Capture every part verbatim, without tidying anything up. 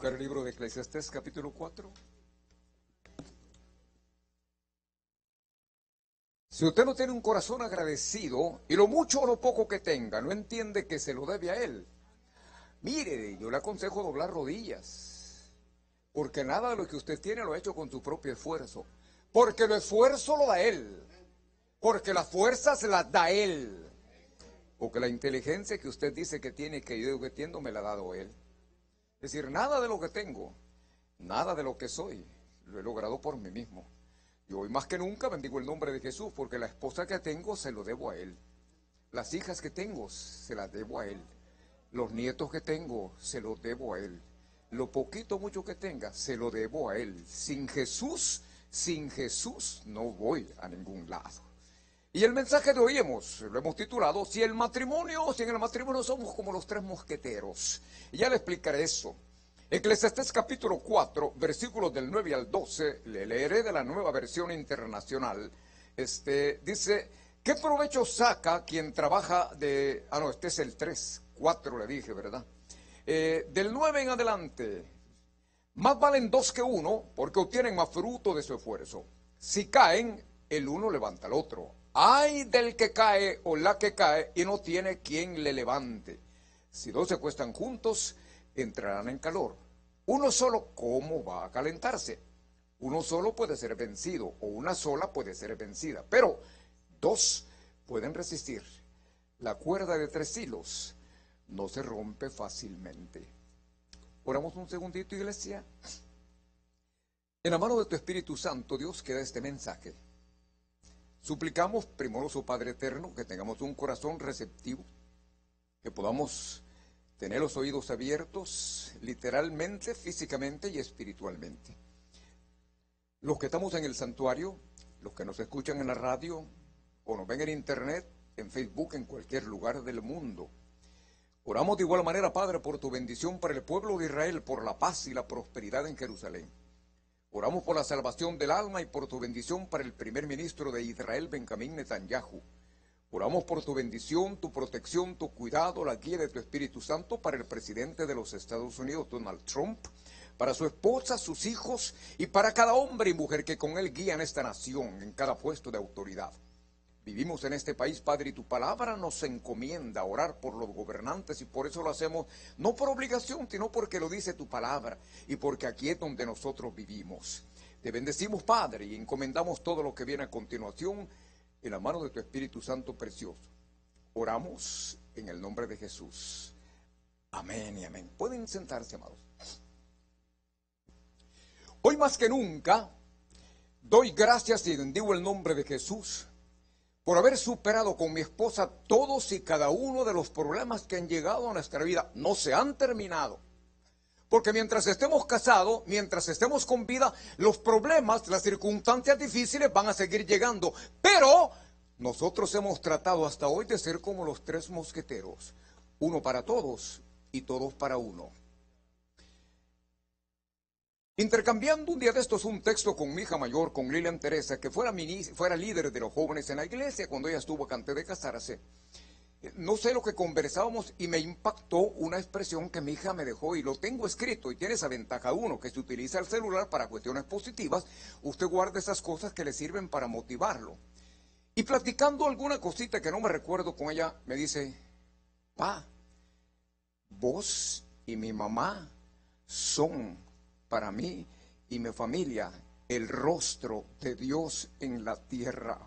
ver el libro de Eclesiastés capítulo cuatro. Si usted no tiene un corazón agradecido, y lo mucho o lo poco que tenga, no entiende que se lo debe a Él, mire, yo le aconsejo doblar rodillas, porque nada de lo que usted tiene lo ha hecho con su propio esfuerzo, porque el esfuerzo lo da Él, porque las fuerzas las da Él, porque la inteligencia que usted dice que tiene, que yo digo que entiendo, me la ha dado Él. Es decir, nada de lo que tengo, nada de lo que soy, lo he logrado por mí mismo. Y hoy más que nunca bendigo el nombre de Jesús, porque la esposa que tengo se lo debo a Él. Las hijas que tengo se las debo a Él. Los nietos que tengo se los debo a Él. Lo poquito o mucho que tenga se lo debo a Él. Sin Jesús, sin Jesús no voy a ningún lado. Y el mensaje de hoy hemos, lo hemos titulado, si el matrimonio, si en el matrimonio somos como los tres mosqueteros. Y ya le explicaré eso. Eclesiastés capítulo cuatro, versículos del nueve al doce, le leeré de la Nueva Versión Internacional. Este, dice, ¿qué provecho saca quien trabaja de... Ah, no, este es el tres, cuatro le dije, ¿verdad? Eh, del nueve en adelante, más valen dos que uno, porque obtienen más fruto de su esfuerzo. Si caen, el uno levanta al otro. Ay del que cae o la que cae y no tiene quien le levante. Si dos se acuestan juntos, entrarán en calor. Uno solo, ¿cómo va a calentarse? Uno solo puede ser vencido, o una sola puede ser vencida, pero dos pueden resistir. La cuerda de tres hilos no se rompe fácilmente. Oramos un segundito, iglesia. En la mano de tu Espíritu Santo, Dios, queda este mensaje. Suplicamos, primoroso Padre Eterno, que tengamos un corazón receptivo, que podamos tener los oídos abiertos, literalmente, físicamente y espiritualmente. Los que estamos en el santuario, los que nos escuchan en la radio, o nos ven en internet, en Facebook, en cualquier lugar del mundo. Oramos de igual manera, Padre, por tu bendición para el pueblo de Israel, por la paz y la prosperidad en Jerusalén. Oramos por la salvación del alma y por tu bendición para el primer ministro de Israel, Benjamín Netanyahu. Oramos por tu bendición, tu protección, tu cuidado, la guía de tu Espíritu Santo para el presidente de los Estados Unidos, Donald Trump, para su esposa, sus hijos y para cada hombre y mujer que con él guían esta nación en cada puesto de autoridad. Vivimos en este país, Padre, y tu palabra nos encomienda a orar por los gobernantes y por eso lo hacemos, no por obligación, sino porque lo dice tu palabra y porque aquí es donde nosotros vivimos. Te bendecimos, Padre, y encomendamos todo lo que viene a continuación en la mano de tu Espíritu Santo precioso. Oramos en el nombre de Jesús. Amén y amén. Pueden sentarse, amados. Hoy más que nunca, doy gracias y bendigo el nombre de Jesús por haber superado con mi esposa todos y cada uno de los problemas que han llegado a nuestra vida. No se han terminado. Porque mientras estemos casados, mientras estemos con vida, los problemas, las circunstancias difíciles van a seguir llegando. Pero nosotros hemos tratado hasta hoy de ser como los tres mosqueteros. Uno para todos y todos para uno. Intercambiando un día de estos un texto con mi hija mayor, con Lilian Teresa, que fuera, fuera líder de los jóvenes en la iglesia cuando ella estuvo antes de casarse. No sé lo que conversábamos y me impactó una expresión que mi hija me dejó y lo tengo escrito y tiene esa ventaja uno, que se utiliza el celular para cuestiones positivas, usted guarda esas cosas que le sirven para motivarlo. Y platicando alguna cosita que no me recuerdo con ella, me dice, pa, vos y mi mamá son para mí y mi familia el rostro de Dios en la tierra.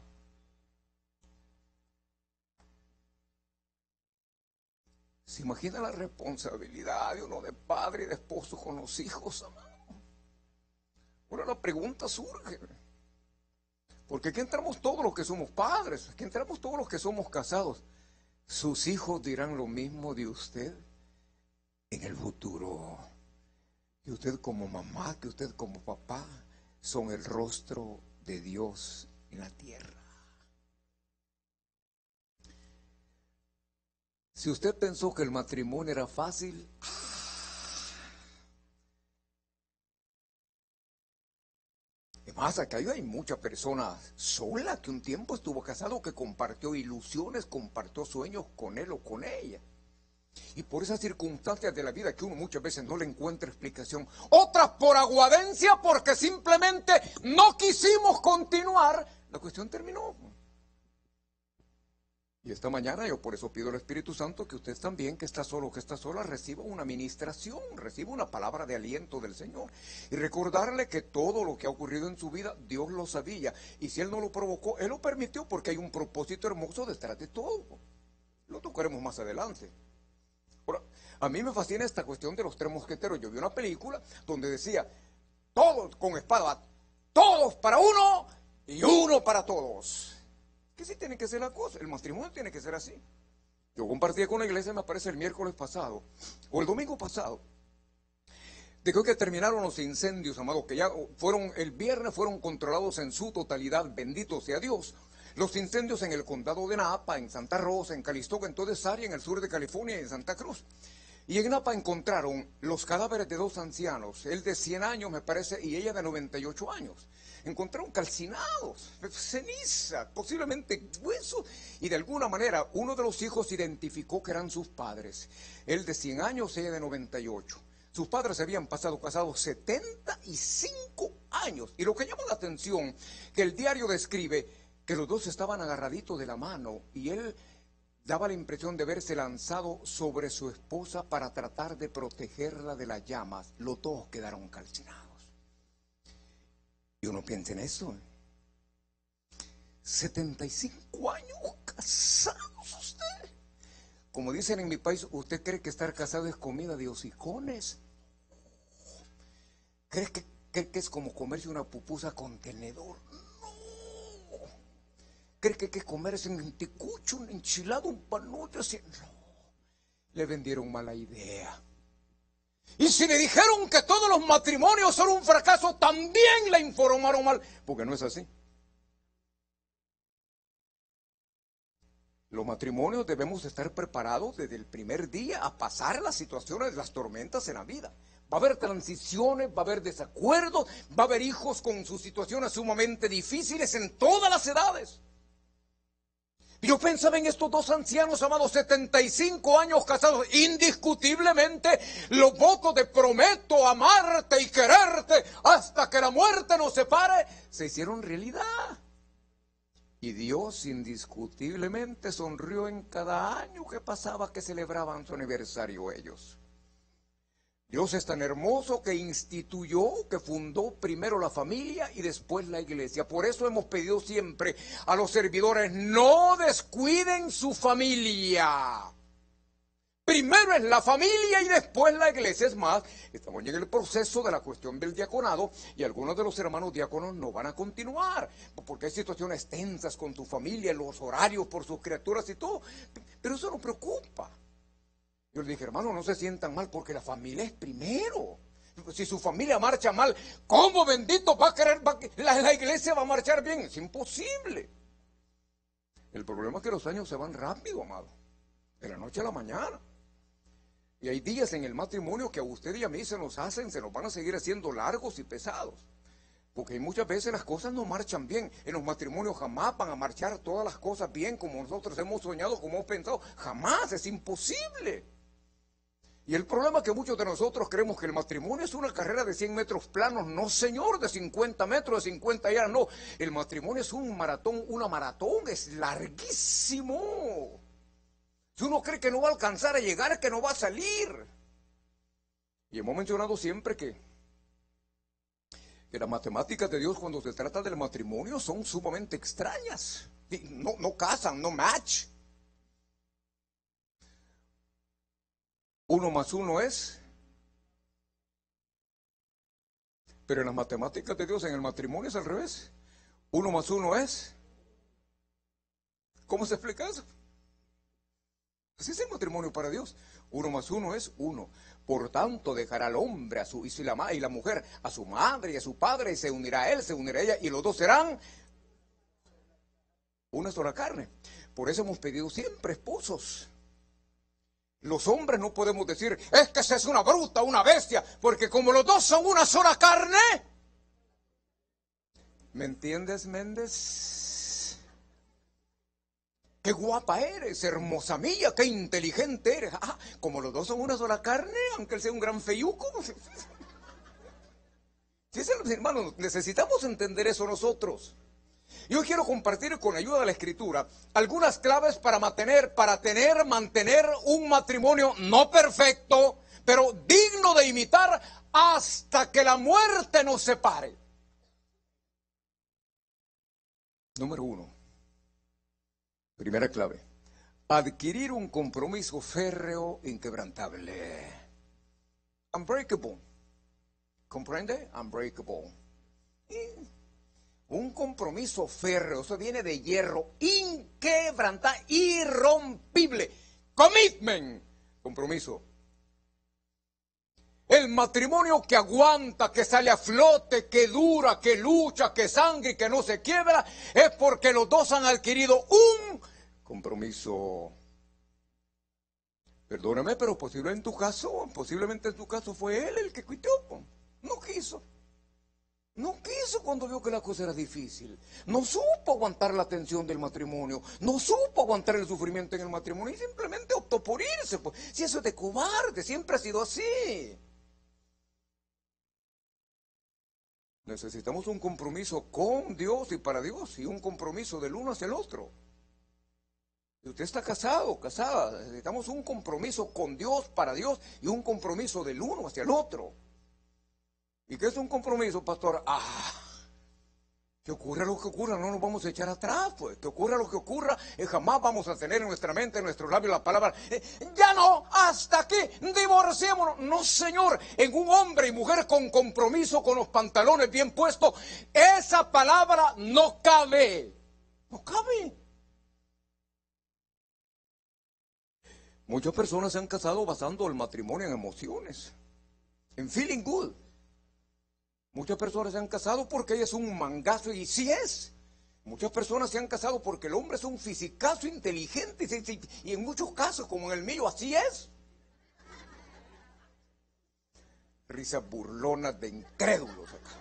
¿Se imagina la responsabilidad de uno de padre y de esposo con los hijos, amado? Ahora la pregunta surge, porque aquí entramos todos los que somos padres, aquí entramos todos los que somos casados. ¿Sus hijos dirán lo mismo de usted en el futuro? Que usted como mamá, que usted como papá son el rostro de Dios en la tierra. Si usted pensó que el matrimonio era fácil, además acá hay mucha persona sola que un tiempo estuvo casado, que compartió ilusiones, compartió sueños con él o con ella. Y por esas circunstancias de la vida que uno muchas veces no le encuentra explicación. Otras por aguadencia, porque simplemente no quisimos continuar. La cuestión terminó. Y esta mañana yo por eso pido al Espíritu Santo que usted también, que está solo, que está sola, reciba una ministración, reciba una palabra de aliento del Señor. Y recordarle que todo lo que ha ocurrido en su vida, Dios lo sabía. Y si Él no lo provocó, Él lo permitió porque hay un propósito hermoso detrás de todo. Lo tocaremos más adelante. Ahora, a mí me fascina esta cuestión de los tres mosqueteros. Yo vi una película donde decía, todos con espada, todos para uno y uno para todos. Que sí tiene que ser la cosa, el matrimonio tiene que ser así. Yo compartía con la iglesia, me parece el miércoles pasado, o el domingo pasado, de que terminaron los incendios, amados, que ya fueron, el viernes fueron controlados en su totalidad, bendito sea Dios. Los incendios en el condado de Napa, en Santa Rosa, en Calistoga, en toda esa área, en el sur de California y en Santa Cruz. Y en Napa encontraron los cadáveres de dos ancianos, él de cien años me parece y ella de noventa y ocho años. Encontraron calcinados, ceniza, posiblemente huesos, y de alguna manera uno de los hijos identificó que eran sus padres. Él de cien años, ella de noventa y ocho. Sus padres habían pasado casados setenta y cinco años. Y lo que llama la atención, que el diario describe que los dos estaban agarraditos de la mano y él daba la impresión de haberse lanzado sobre su esposa para tratar de protegerla de las llamas. Los dos quedaron calcinados. Y uno piensa en eso. setenta y cinco años casados usted. Como dicen en mi país, ¿usted cree que estar casado es comida de hocicones? ¿Cree que, cree que es como comerse una pupusa con tenedor? No. ¿Cree que, que comerse un anticucho, un enchilado, un panucho? Así? No. Le vendieron mala idea. Y si le dijeron que todos los matrimonios son un fracaso, también le informaron mal, porque no es así. Los matrimonios debemos estar preparados desde el primer día a pasar las situaciones, las tormentas en la vida. Va a haber transiciones, va a haber desacuerdos, va a haber hijos con sus situaciones sumamente difíciles en todas las edades. Yo pensaba en estos dos ancianos, amados, setenta y cinco años casados, indiscutiblemente los votos de prometo amarte y quererte hasta que la muerte nos separe, se hicieron realidad. Y Dios indiscutiblemente sonrió en cada año que pasaba que celebraban su aniversario ellos. Dios es tan hermoso que instituyó, que fundó primero la familia y después la iglesia. Por eso hemos pedido siempre a los servidores, no descuiden su familia. Primero es la familia y después la iglesia. Es más, estamos en el proceso de la cuestión del diaconado y algunos de los hermanos diáconos no van a continuar, porque hay situaciones tensas con tu familia, los horarios por sus criaturas y todo. Pero eso no preocupa. Yo le dije, hermano, no se sientan mal porque la familia es primero. Si su familia marcha mal, ¿cómo bendito va a querer, va, la, la iglesia va a marchar bien? Es imposible. El problema es que los años se van rápido, amado. De la noche a la mañana. Y hay días en el matrimonio que a usted y a mí se nos hacen, se nos van a seguir haciendo largos y pesados. Porque muchas veces las cosas no marchan bien. En los matrimonios jamás van a marchar todas las cosas bien como nosotros hemos soñado, como hemos pensado. Jamás, es imposible. Y el problema es que muchos de nosotros creemos que el matrimonio es una carrera de cien metros planos. No, señor, de cincuenta metros, de cincuenta yardas, no. El matrimonio es un maratón, una maratón, es larguísimo. Si uno cree que no va a alcanzar a llegar, que no va a salir. Y hemos mencionado siempre que, que las matemáticas de Dios cuando se trata del matrimonio son sumamente extrañas. No, no casan, no match. Uno más uno es. Pero en las matemáticas de Dios, en el matrimonio es al revés. Uno más uno es. ¿Cómo se explica eso? Así es el matrimonio para Dios. Uno más uno es uno. Por tanto, dejará al hombre a su, y la, y la mujer a su madre y a su padre, y se unirá a él, se unirá a ella, y los dos serán una sola carne. Por eso hemos pedido siempre esposos. Los hombres no podemos decir, es que esa es una bruta, una bestia, porque como los dos son una sola carne. ¿Me entiendes, Méndez? qué guapa eres, hermosa mía, qué inteligente eres. Ah, como los dos son una sola carne, aunque él sea un gran feyuco. Sí, hermanos, necesitamos entender eso nosotros. Yo quiero compartir con ayuda de la Escritura algunas claves para mantener, para tener, mantener un matrimonio no perfecto, pero digno de imitar hasta que la muerte nos separe. Número uno. Primera clave. Adquirir un compromiso férreo, inquebrantable. Unbreakable. ¿Comprende? Unbreakable. Y un compromiso férreo, eso viene de hierro, inquebrantable, irrompible. Commitment, compromiso. El matrimonio que aguanta, que sale a flote, que dura, que lucha, que sangra y que no se quiebra, es porque los dos han adquirido un compromiso. Perdóname, pero posible en tu caso, posiblemente en tu caso fue él el que quitó. No quiso. No quiso cuando vio que la cosa era difícil. No supo aguantar la tensión del matrimonio. No supo aguantar el sufrimiento en el matrimonio. Y simplemente optó por irse. Pues. Si eso es de cobarde, siempre ha sido así. Necesitamos un compromiso con Dios y para Dios. Y un compromiso del uno hacia el otro. Si usted está casado, casada, necesitamos un compromiso con Dios, para Dios. Y un compromiso del uno hacia el otro. ¿Y qué es un compromiso, pastor? Ah, que ocurra lo que ocurra, no nos vamos a echar atrás, pues. Que ocurra lo que ocurra, eh, jamás vamos a tener en nuestra mente, en nuestros labios la palabra, eh, ya no, hasta aquí, divorciémonos. No, señor, en un hombre y mujer con compromiso, con los pantalones bien puestos, esa palabra no cabe. No cabe. Muchas personas se han casado basando el matrimonio en emociones, en feeling good. Muchas personas se han casado porque ella es un mangazo, y sí es. Muchas personas se han casado porque el hombre es un fisicazo inteligente, y en muchos casos, como en el mío, así es. Risas burlonas de incrédulos acá.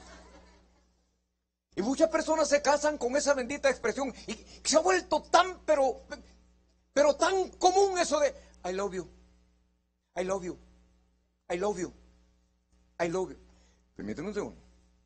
Y muchas personas se casan con esa bendita expresión, y se ha vuelto tan, pero, pero tan común eso de I love you, I love you, I love you, I love you. Permíteme un segundo.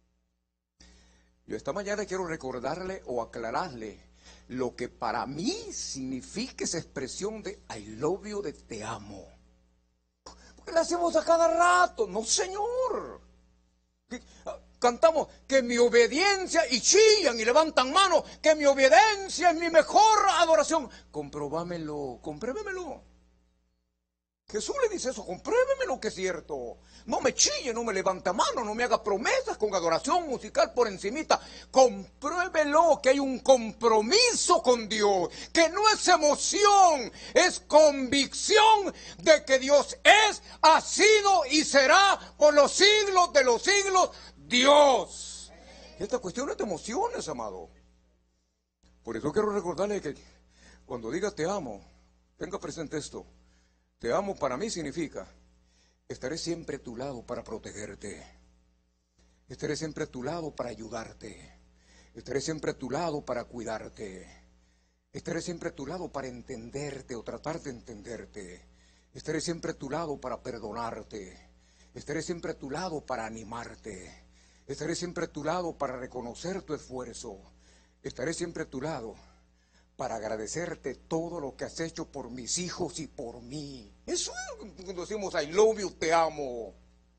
Yo esta mañana quiero recordarle o aclararle lo que para mí significa esa expresión de I love you, de te amo. Porque la hacemos a cada rato. No, señor. Cantamos que mi obediencia, y chillan y levantan manos, que mi obediencia es mi mejor adoración. Comprobámelo, compruébemelo. Jesús le dice eso, compruébemelo que es cierto. No me chille, no me levanta mano, no me haga promesas con adoración musical por encimita. Compruébelo que hay un compromiso con Dios, que no es emoción, es convicción de que Dios es, ha sido y será por los siglos de los siglos Dios. Esta cuestión es de emociones, amado. Por eso quiero recordarle que cuando diga te amo, tenga presente esto. Te amo para mí significa, estaré siempre a tu lado para protegerte. Estaré siempre a tu lado para ayudarte. Estaré siempre a tu lado para cuidarte. Estaré siempre a tu lado para entenderte o tratar de entenderte. Estaré siempre a tu lado para perdonarte. Estaré siempre a tu lado para animarte. Estaré siempre a tu lado para reconocer tu esfuerzo. Estaré siempre a tu lado para agradecerte todo lo que has hecho por mis hijos y por mí. Eso es cuando decimos I love you, te amo.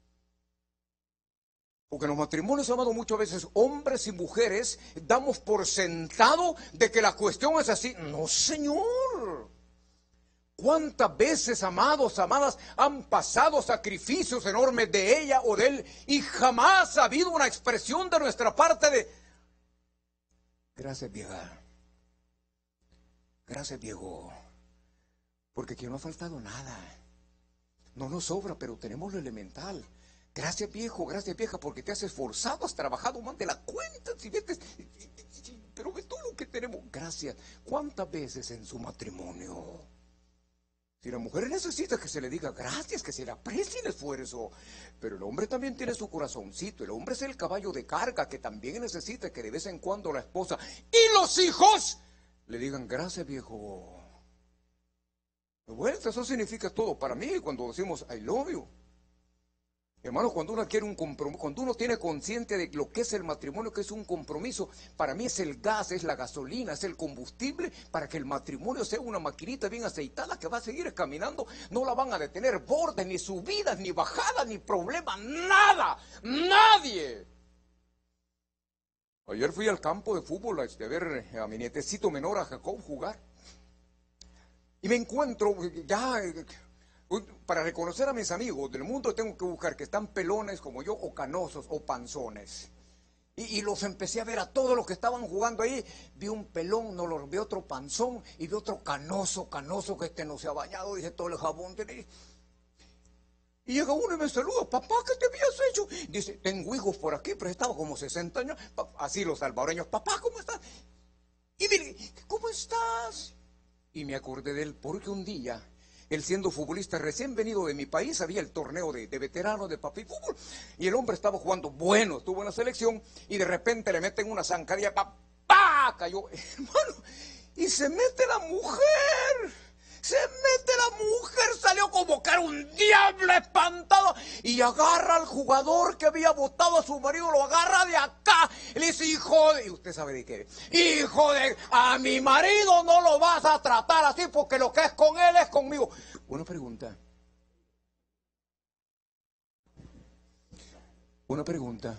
Porque en los matrimonios, amados, muchas veces hombres y mujeres damos por sentado de que la cuestión es así. No, señor. ¿Cuántas veces, amados, amadas, han pasado sacrificios enormes de ella o de él y jamás ha habido una expresión de nuestra parte de gracias, vieja? Gracias, viejo, porque aquí no ha faltado nada. No nos sobra, pero tenemos lo elemental. Gracias, viejo, gracias, vieja, porque te has esforzado, has trabajado más de la cuenta. Si ves, pero ve todo lo que tenemos. Gracias. ¿Cuántas veces en su matrimonio? Si la mujer necesita que se le diga gracias, que se le aprecie el esfuerzo, pero el hombre también tiene su corazoncito. El hombre es el caballo de carga que también necesita que de vez en cuando la esposa y los hijos le digan gracias, viejo. De vuelta, eso significa todo para mí cuando decimos I love you. Hermano, cuando uno quiere un compromiso, cuando uno tiene conciencia de lo que es el matrimonio, que es un compromiso, para mí es el gas, es la gasolina, es el combustible para que el matrimonio sea una maquinita bien aceitada que va a seguir caminando. No la van a detener bordes, ni subidas, ni bajadas, ni problemas, nada, nadie. Ayer fui al campo de fútbol a este, ver a mi nietecito menor, a Jacob, jugar. Y me encuentro ya... Para reconocer a mis amigos del mundo tengo que buscar que están pelones como yo, o canosos, o panzones. Y, y los empecé a ver a todos los que estaban jugando ahí. Vi un pelón, no lo vi otro panzón, y vi otro canoso, canoso, que este no se ha bañado, dice todo el jabón. Y llega uno y me saluda, papá, ¿qué te habías hecho? Dice, tengo hijos por aquí, pero estaba como sesenta años. Así los salvadoreños, papá, ¿cómo estás? Y dile, ¿cómo estás? Y me acordé de él porque un día... Él siendo futbolista recién venido de mi país, había el torneo de, de veteranos de papi fútbol. Y el hombre estaba jugando bueno, estuvo en la selección y de repente le meten una zancadilla, ¡papá! Cayó, hermano, y se mete la mujer. Se mete la mujer, salió como que era un diablo espantado y agarra al jugador que había botado a su marido, lo agarra de acá. Y le dice, hijo de... Y usted sabe de qué. Hijo de... A mi marido no lo vas a tratar así porque lo que es con él es conmigo. Una pregunta. Una pregunta.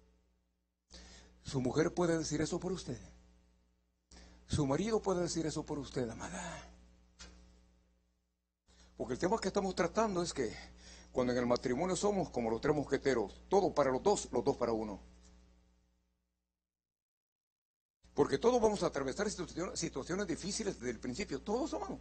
¿Su mujer puede decir eso por usted? ¿Su marido puede decir eso por usted, amada? Porque el tema que estamos tratando es que cuando en el matrimonio somos como los tres mosqueteros, todo para los dos, los dos para uno. Porque todos vamos a atravesar situaciones, situaciones difíciles desde el principio, todos, hermano.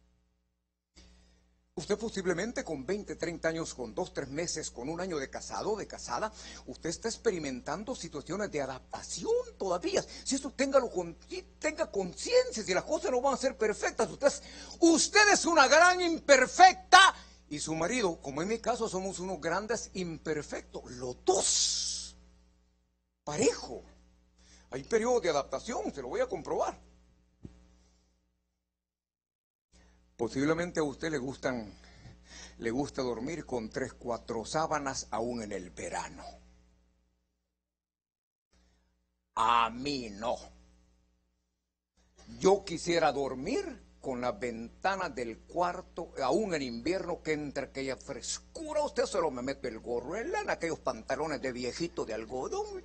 Usted posiblemente con veinte, treinta años, con dos, tres meses, con un año de casado, de casada, usted está experimentando situaciones de adaptación todavía. Si esto téngalo con, tenga conciencia, si las cosas no van a ser perfectas, usted es, usted es una gran imperfecta y su marido, como en mi caso, somos unos grandes imperfectos, los dos, parejo. Hay periodos de adaptación, se lo voy a comprobar. Posiblemente a usted le gustan, le gusta dormir con tres, cuatro sábanas aún en el verano. A mí no. Yo quisiera dormir con las ventanas del cuarto, aún en invierno, que entre aquella frescura. Usted solo me mete el gorro en lana, aquellos pantalones de viejito de algodón.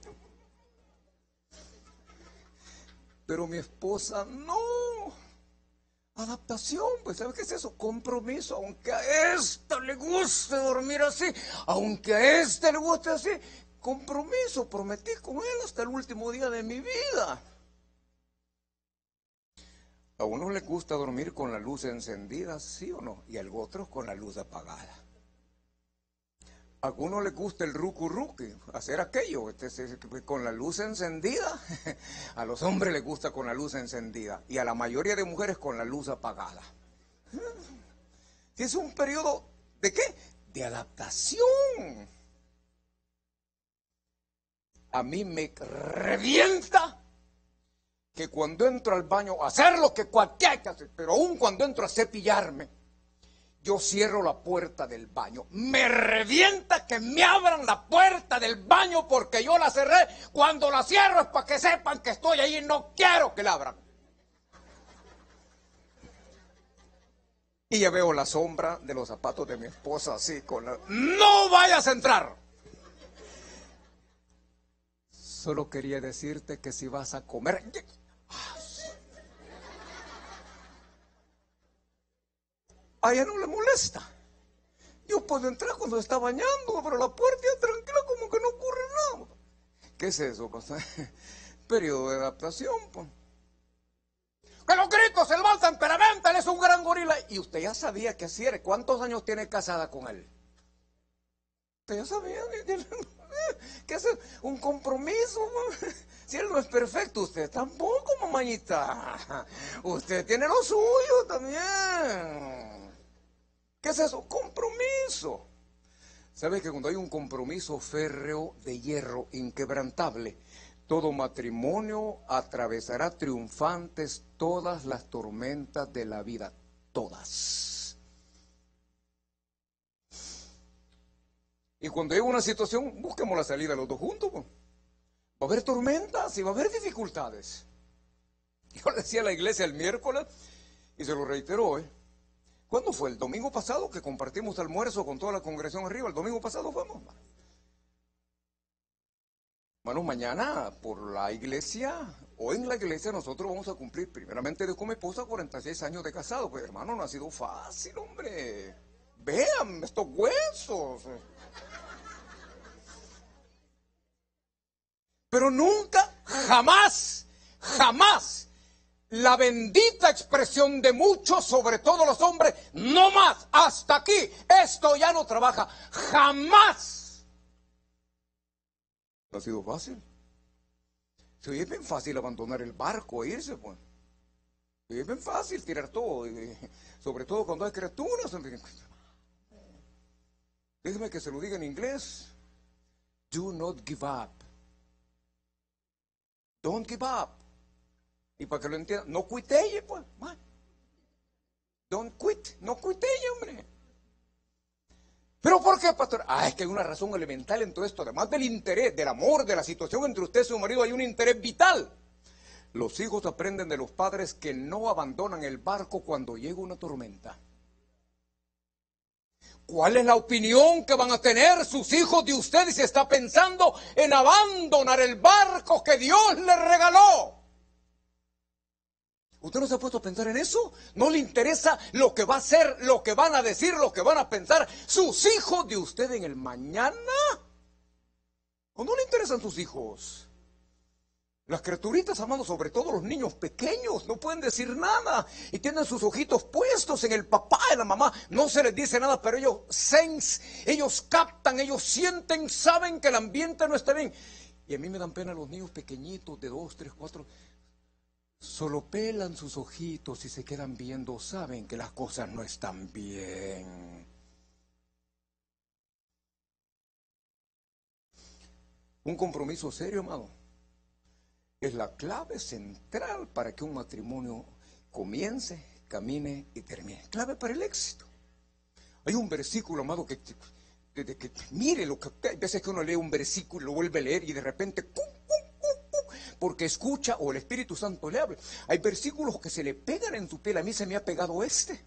Pero mi esposa no. Adaptación, pues ¿sabe qué es eso? Compromiso, aunque a esta le guste dormir así, aunque a este le guste así, compromiso, prometí con él hasta el último día de mi vida. A uno le gusta dormir con la luz encendida, ¿sí o no? Y al otro con la luz apagada. A algunos les gusta el rucu ruqui, hacer aquello, este, con la luz encendida. A los hombres les gusta con la luz encendida y a la mayoría de mujeres con la luz apagada. Es un periodo ¿de qué? De adaptación. A mí me revienta que cuando entro al baño, hacer lo que cualquiera que hacer, pero aún cuando entro a cepillarme, yo cierro la puerta del baño. Me revienta que me abran la puerta del baño porque yo la cerré. Cuando la cierro es para que sepan que estoy ahí y no quiero que la abran. Y ya veo la sombra de los zapatos de mi esposa así con la... ¡No vayas a entrar! Solo quería decirte que si vas a comer... A ella no le molesta. Yo puedo entrar cuando está bañando, pero la puerta ya tranquila como que no ocurre nada. ¿Qué es eso, pastor? Periodo de adaptación, pues. Que los gritos, el mal temperamento, él es un gran gorila. Y usted ya sabía que así era. ¿Cuántos años tiene casada con él? Usted ya sabía que es un compromiso. Si él no es perfecto, usted tampoco, mamañita. Usted tiene lo suyo también. ¿Qué es eso? Compromiso. ¿Sabe que cuando hay un compromiso férreo de hierro inquebrantable, Todo matrimonio atravesará triunfantes todas las tormentas de la vida, todas. Y cuando llegue una situación, busquemos la salida los dos juntos. Pues. Va a haber tormentas y va a haber dificultades. Yo le decía a la iglesia el miércoles, y se lo reiteró hoy. ¿Cuándo fue? El domingo pasado que compartimos almuerzo con toda la congregación arriba. El domingo pasado fuimos. Bueno, mañana por la iglesia, o en la iglesia nosotros vamos a cumplir, primeramente de con mi esposa, cuarenta y seis años de casado. Pues hermano, no ha sido fácil, hombre. Vean estos huesos. Pero nunca, jamás, jamás, la bendita expresión de muchos, sobre todo los hombres, no más, hasta aquí, esto ya no trabaja, jamás. No ha sido fácil. Se oye bien fácil abandonar el barco e irse, pues. Se oye bien fácil tirar todo, y, sobre todo cuando hay criaturas. Déjeme que se lo diga en inglés. Do not give up. Don't give up. Y para que lo entiendan, no cuitelle, pues. Don't quit, no cuitelle, hombre. ¿Pero por qué, pastor? Ah, es que hay una razón elemental en todo esto. Además del interés, del amor, de la situación entre usted y su marido, hay un interés vital. Los hijos aprenden de los padres que no abandonan el barco cuando llega una tormenta. ¿Cuál es la opinión que van a tener sus hijos de usted si está pensando en abandonar el barco que Dios le regaló? ¿Usted no se ha puesto a pensar en eso? ¿No le interesa lo que va a hacer, lo que van a decir, lo que van a pensar sus hijos de usted en el mañana? ¿O no le interesan sus hijos? Las criaturitas, amando, sobre todo los niños pequeños, no pueden decir nada y tienen sus ojitos puestos en el papá y la mamá. No se les dice nada, pero ellos sense, ellos captan, ellos sienten, saben que el ambiente no está bien. Y a mí me dan pena los niños pequeñitos de dos, tres, cuatro. Solo pelan sus ojitos y se quedan viendo, saben que las cosas no están bien. Un compromiso serio, amado, es la clave central para que un matrimonio comience, camine y termine. Clave para el éxito. Hay un versículo, amado, que, que, que mire lo que hay veces que uno lee un versículo, lo vuelve a leer y de repente ¡pum! Porque escucha o el Espíritu Santo le habla. Hay versículos que se le pegan en su piel. A mí se me ha pegado este.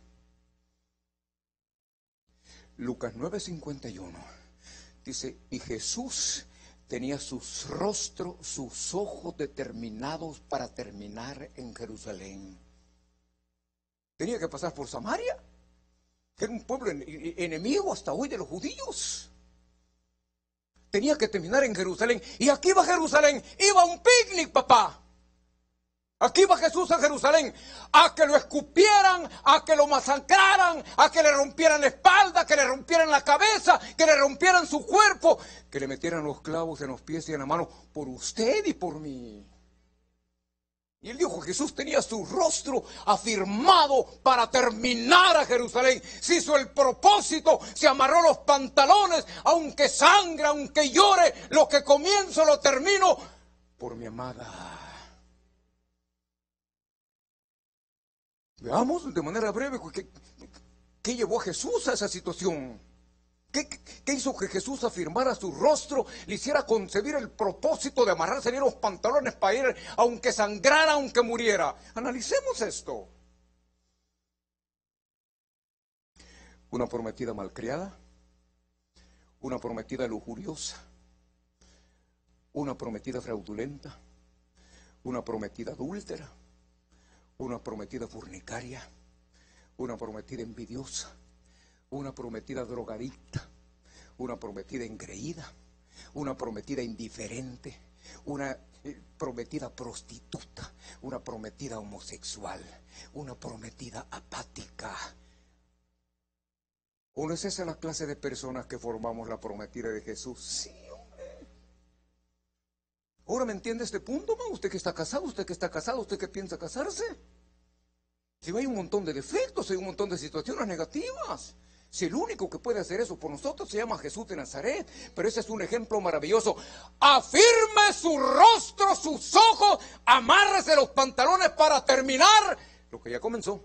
Lucas nueve cincuenta y uno dice, y Jesús tenía sus rostros, sus ojos determinados para terminar en Jerusalén. Tenía que pasar por Samaria, que era un pueblo enemigo hasta hoy de los judíos. Tenía que terminar en Jerusalén. Y aquí va Jerusalén. Iba a un picnic, papá. Aquí va Jesús a Jerusalén. A que lo escupieran, a que lo masacraran, a que le rompieran la espalda, que le rompieran la cabeza, que le rompieran su cuerpo, que le metieran los clavos en los pies y en la mano por usted y por mí. Y él dijo, Jesús tenía su rostro afirmado para terminar a Jerusalén. Se hizo el propósito, se amarró los pantalones, aunque sangre, aunque llore, lo que comienzo lo termino por mi amada. Veamos de manera breve qué, qué llevó a Jesús a esa situación. ¿Qué, ¿Qué hizo que Jesús afirmara su rostro, le hiciera concebir el propósito de amarrarse bien los pantalones para ir, aunque sangrara, aunque muriera? Analicemos esto. Una prometida malcriada, una prometida lujuriosa, una prometida fraudulenta, una prometida adúltera, una prometida fornicaria, una prometida envidiosa, una prometida drogadicta, una prometida engreída, una prometida indiferente, una prometida prostituta, una prometida homosexual, una prometida apática. ¿O no es esa la clase de personas que formamos la prometida de Jesús? Sí, hombre. ¿Ahora me entiende este punto, man? Usted que está casado, usted que está casado, usted que piensa casarse. Si hay un montón de defectos, hay un montón de situaciones negativas. Si el único que puede hacer eso por nosotros se llama Jesús de Nazaret, pero ese es un ejemplo maravilloso. Afirme su rostro, sus ojos, amárrese los pantalones para terminar lo que ya comenzó.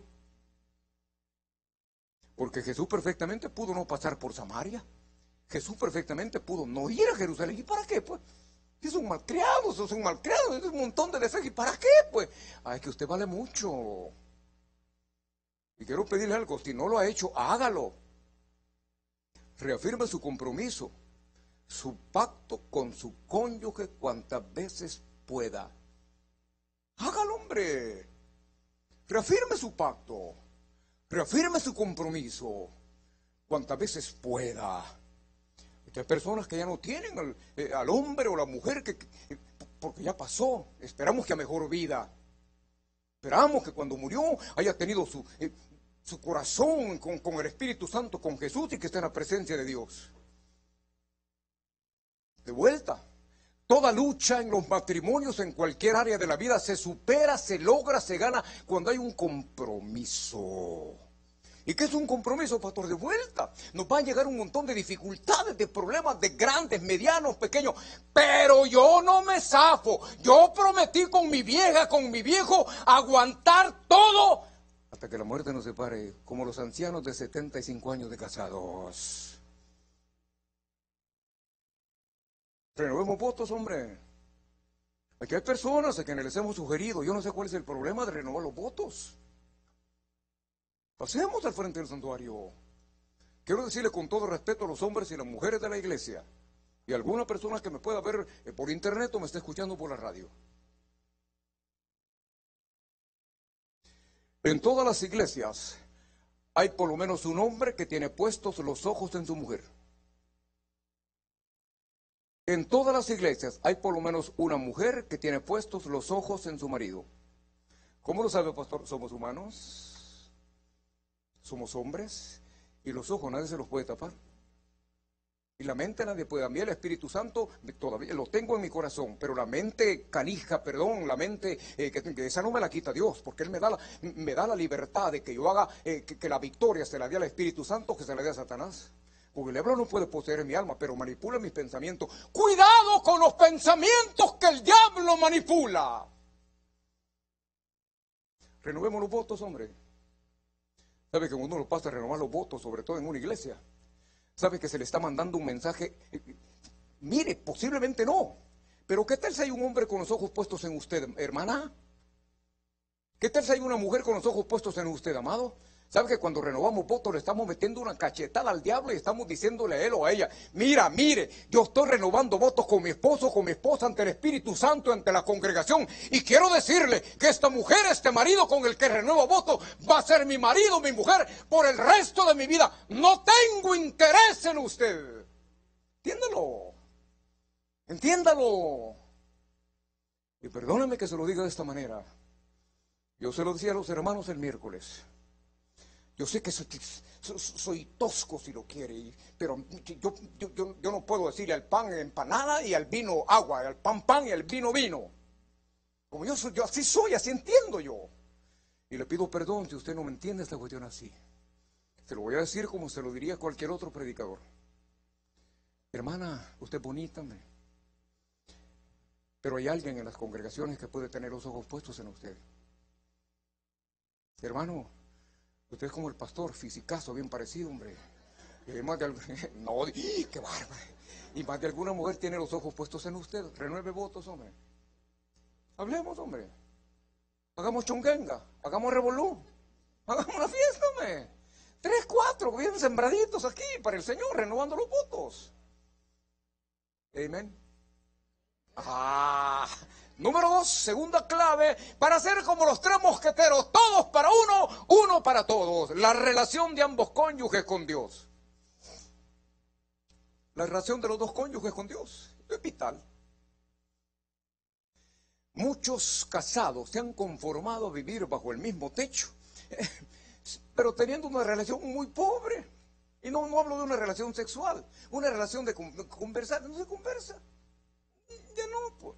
Porque Jesús perfectamente pudo no pasar por Samaria. Jesús perfectamente pudo no ir a Jerusalén. ¿Y para qué, pues? Es un malcriado, es un malcriado, es un montón de deseos. ¿Y para qué, pues? Ay, que usted vale mucho. Y quiero pedirle algo, si no lo ha hecho, hágalo. Reafirme su compromiso, su pacto con su cónyuge cuantas veces pueda. Hágalo, hombre. Reafirme su pacto. Reafirme su compromiso cuantas veces pueda. Hay personas que ya no tienen al, eh, al hombre o la mujer que, que, porque ya pasó. Esperamos que a mejor vida. Esperamos que cuando murió haya tenido su, eh, su corazón con, con el Espíritu Santo, con Jesús, y que esté en la presencia de Dios. De vuelta, toda lucha en los matrimonios, en cualquier área de la vida, se supera, se logra, se gana cuando hay un compromiso. ¿Y qué es un compromiso, pastor? De vuelta, nos van a llegar un montón de dificultades, de problemas, de grandes, medianos, pequeños, pero yo no me zafo. Yo prometí con mi vieja, con mi viejo, aguantar todo hasta que la muerte nos separe, como los ancianos de setenta y cinco años de casados. Renovemos votos, hombre. Aquí hay personas a quienes les hemos sugerido, yo no sé cuál es el problema de renovar los votos. Pasemos al frente del santuario. Quiero decirle con todo respeto a los hombres y las mujeres de la iglesia, y a alguna persona que me pueda ver por internet o me esté escuchando por la radio. En todas las iglesias hay por lo menos un hombre que tiene puestos los ojos en su mujer. En todas las iglesias hay por lo menos una mujer que tiene puestos los ojos en su marido. ¿Cómo lo sabe, pastor? Somos humanos. Somos hombres, y los ojos nadie se los puede tapar. Y la mente nadie puede. A mí el Espíritu Santo todavía lo tengo en mi corazón, pero la mente canija, perdón, la mente, eh, que, que esa no me la quita Dios, porque Él me da la, me da la libertad de que yo haga, eh, que, que la victoria se la dé al Espíritu Santo, que se la dé a Satanás. Porque el diablo no puede poseer mi alma, pero manipula mis pensamientos. ¡Cuidado con los pensamientos que el diablo manipula! Renovemos los votos, hombre. ¿Sabe que cuando uno lo pasa a renovar los votos, sobre todo en una iglesia, sabe que se le está mandando un mensaje? Mire, posiblemente no, pero ¿qué tal si hay un hombre con los ojos puestos en usted, hermana? ¿Qué tal si hay una mujer con los ojos puestos en usted, amado? ¿Sabe que cuando renovamos votos le estamos metiendo una cachetada al diablo y estamos diciéndole a él o a ella: mira, mire, yo estoy renovando votos con mi esposo, con mi esposa, ante el Espíritu Santo, ante la congregación, y quiero decirle que esta mujer, este marido con el que renuevo votos, va a ser mi marido, mi mujer, por el resto de mi vida? No tengo interés en usted. Entiéndalo, entiéndalo. Y perdóneme que se lo diga de esta manera. Yo se lo decía a los hermanos el miércoles. Yo sé que soy, soy tosco si lo quiere, pero yo, yo, yo, yo no puedo decirle al pan empanada y al vino agua, al pan pan y al vino vino. Como yo soy, yo así soy, así entiendo yo. Y le pido perdón si usted no me entiende esta cuestión así. Se lo voy a decir como se lo diría cualquier otro predicador. Hermana, usted es bonita, hombre. Pero hay alguien en las congregaciones que puede tener los ojos puestos en usted. Hermano, usted es como el pastor, fisicazo, bien parecido, hombre. Y más de, no, qué bárbaro. Y más de alguna mujer tiene los ojos puestos en usted. Renueve votos, hombre. Hablemos, hombre. Hagamos chonguenga, hagamos revolú. Hagamos una fiesta, hombre. Tres, cuatro, bien sembraditos aquí para el Señor, renovando los votos. Amén. Ah, número dos, segunda clave, para ser como los tres mosqueteros, todos para uno, uno para todos. La relación de ambos cónyuges con Dios. La relación de los dos cónyuges con Dios es vital. Muchos casados se han conformado a vivir bajo el mismo techo, pero teniendo una relación muy pobre. Y no, no hablo de una relación sexual, una relación de conversar, no se conversa. Ya no, pues.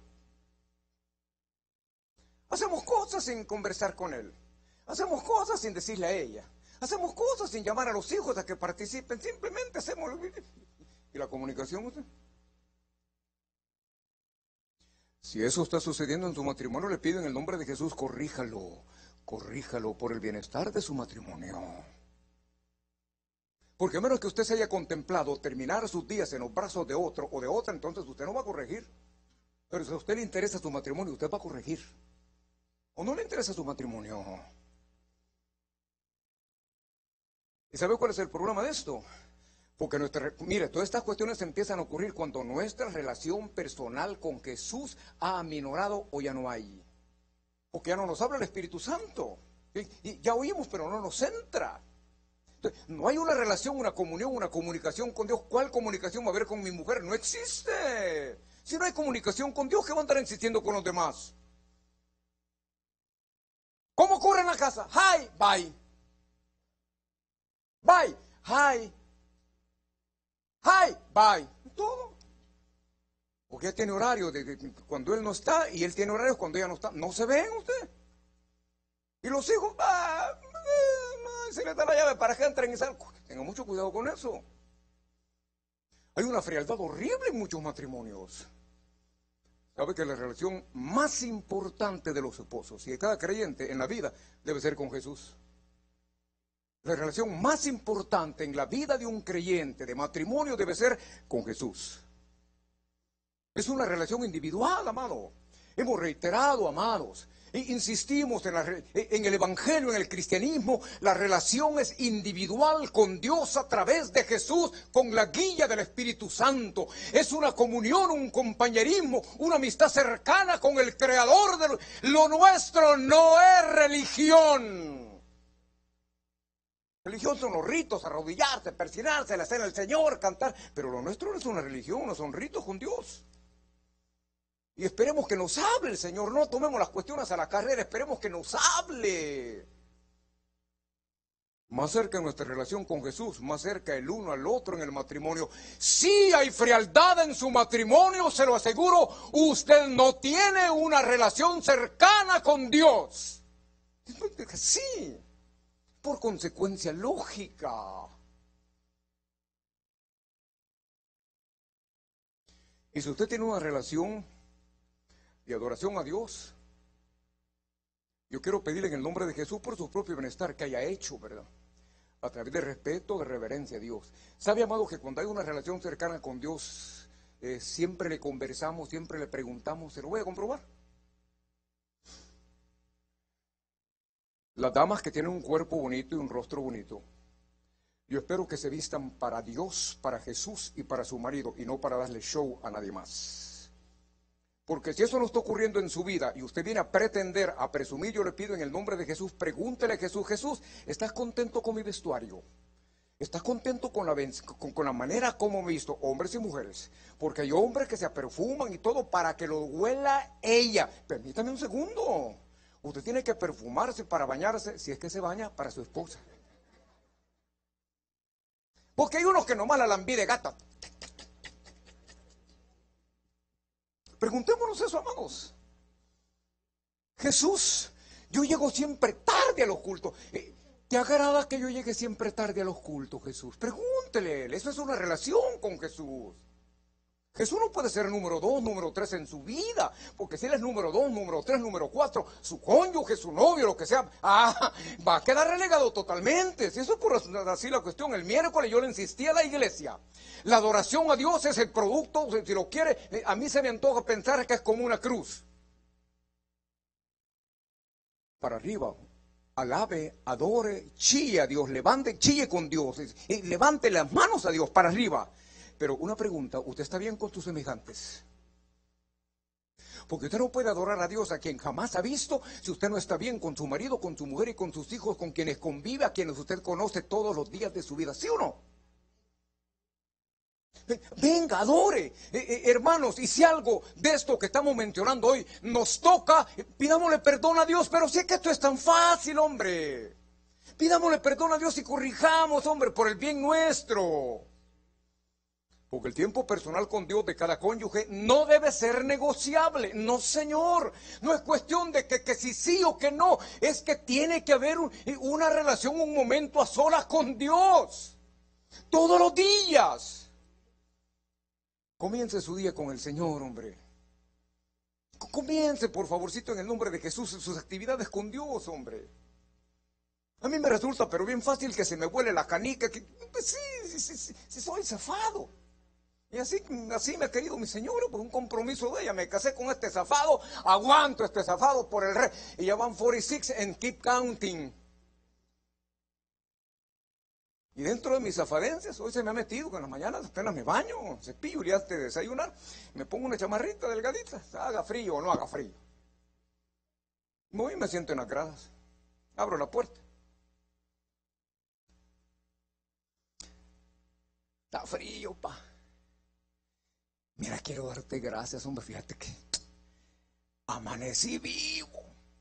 Hacemos cosas sin conversar con él. Hacemos cosas sin decirle a ella. Hacemos cosas sin llamar a los hijos a que participen, simplemente hacemos. ¿Y la comunicación usted? Si eso está sucediendo en su matrimonio, le pido en el nombre de Jesús, corríjalo, corríjalo por el bienestar de su matrimonio. Porque a menos que usted se haya contemplado terminar sus días en los brazos de otro o de otra, entonces usted no va a corregir. Pero si a usted le interesa su matrimonio, usted va a corregir. ¿O no le interesa su matrimonio? ¿Y sabe cuál es el problema de esto? Porque nuestra, mire, todas estas cuestiones empiezan a ocurrir cuando nuestra relación personal con Jesús ha aminorado o ya no hay. Porque ya no nos habla el Espíritu Santo. Y, y ya oímos, pero no nos entra. Entonces, no hay una relación, una comunión, una comunicación con Dios. ¿Cuál comunicación va a haber con mi mujer? No existe. Si no hay comunicación con Dios, ¿qué va a andar insistiendo con los demás? ¿Cómo ocurre en la casa? Hi, bye. Bye, hi. Hi, bye. Todo. Porque ella tiene horario de, de, cuando él no está y él tiene horarios cuando ella no está. No se ven usted. Y los hijos, ah, eh, se les da la llave para que entren y salgan. Tenga mucho cuidado con eso. Hay una frialdad horrible en muchos matrimonios. Sabe que la relación más importante de los esposos y de cada creyente en la vida debe ser con Jesús. La relación más importante en la vida de un creyente de matrimonio debe ser con Jesús. Es una relación individual, amado. Hemos reiterado, amados, e insistimos en, la, en el evangelio, en el cristianismo. La relación es individual con Dios a través de Jesús, con la guía del Espíritu Santo. Es una comunión, un compañerismo, una amistad cercana con el Creador de lo, lo nuestro no es religión. Religión son los ritos, arrodillarse, persinarse, la cena del Señor, cantar. Pero lo nuestro no es una religión, no son ritos con Dios. Y esperemos que nos hable el Señor, no tomemos las cuestiones a la carrera, esperemos que nos hable. Más cerca nuestra relación con Jesús, más cerca el uno al otro en el matrimonio. Si hay frialdad en su matrimonio, se lo aseguro, usted no tiene una relación cercana con Dios. Sí. Por consecuencia lógica. Y si usted tiene una relación de adoración a Dios, yo quiero pedirle en el nombre de Jesús por su propio bienestar que haya hecho, ¿verdad? A través de respeto, de reverencia a Dios. ¿Sabe, amado, que cuando hay una relación cercana con Dios, eh, siempre le conversamos, siempre le preguntamos? ¿Se lo voy a comprobar? Las damas que tienen un cuerpo bonito y un rostro bonito, yo espero que se vistan para Dios, para Jesús y para su marido, y no para darle show a nadie más. Porque si eso no está ocurriendo en su vida y usted viene a pretender, a presumir, yo le pido en el nombre de Jesús, pregúntele a Jesús: Jesús, ¿estás contento con mi vestuario? ¿Estás contento con la, con, con la manera como me he visto, hombres y mujeres? Porque hay hombres que se perfuman y todo para que lo huela ella. Permítame un segundo. Usted tiene que perfumarse para bañarse, si es que se baña, para su esposa. Porque hay unos que nomás la lambí de gata. Preguntémonos eso, amados. Jesús, yo llego siempre tarde a los cultos. ¿Te agrada que yo llegue siempre tarde a los cultos, Jesús? Pregúntele, eso es una relación con Jesús. Jesús no puede ser número dos, número tres en su vida, porque si él es número dos, número tres, número cuatro, su cónyuge, su novio, lo que sea, ah, va a quedar relegado totalmente. Si eso es por así la cuestión, el miércoles yo le insistí a la iglesia, la adoración a Dios es el producto, si lo quiere, a mí se me antoja pensar que es como una cruz. Para arriba, alabe, adore, chille a Dios, levante, chille con Dios, y levante las manos a Dios para arriba. Pero una pregunta, ¿usted está bien con sus semejantes? Porque usted no puede adorar a Dios a quien jamás ha visto si usted no está bien con su marido, con su mujer y con sus hijos, con quienes convive, a quienes usted conoce todos los días de su vida, ¿sí o no? Venga, adore, eh, eh, hermanos, y si algo de esto que estamos mencionando hoy nos toca, pidámosle perdón a Dios, pero si es que esto es tan fácil, hombre. Pidámosle perdón a Dios y corrijamos, hombre, por el bien nuestro. Porque el tiempo personal con Dios de cada cónyuge no debe ser negociable. No, señor. No es cuestión de que, que si sí o que no. Es que tiene que haber un, una relación, un momento a solas con Dios. Todos los días. Comience su día con el Señor, hombre. Comience, por favorcito, en el nombre de Jesús, sus actividades con Dios, hombre. A mí me resulta, pero bien fácil, que se me vuele la canica. Que, pues sí, sí, sí, sí, sí soy zafado. Y así, así me ha querido mi señora, por un compromiso de ella. Me casé con este zafado, aguanto este zafado por el rey. Y ya van cuarenta y seis and keep counting. Y dentro de mis zafadencias, hoy se me ha metido que en las mañanas apenas me baño, cepillo y antes de desayunar, me pongo una chamarrita delgadita, haga frío o no haga frío. Voy y me siento en las gradas, abro la puerta. Está frío, pa. Mira, quiero darte gracias, hombre, fíjate que amanecí vivo,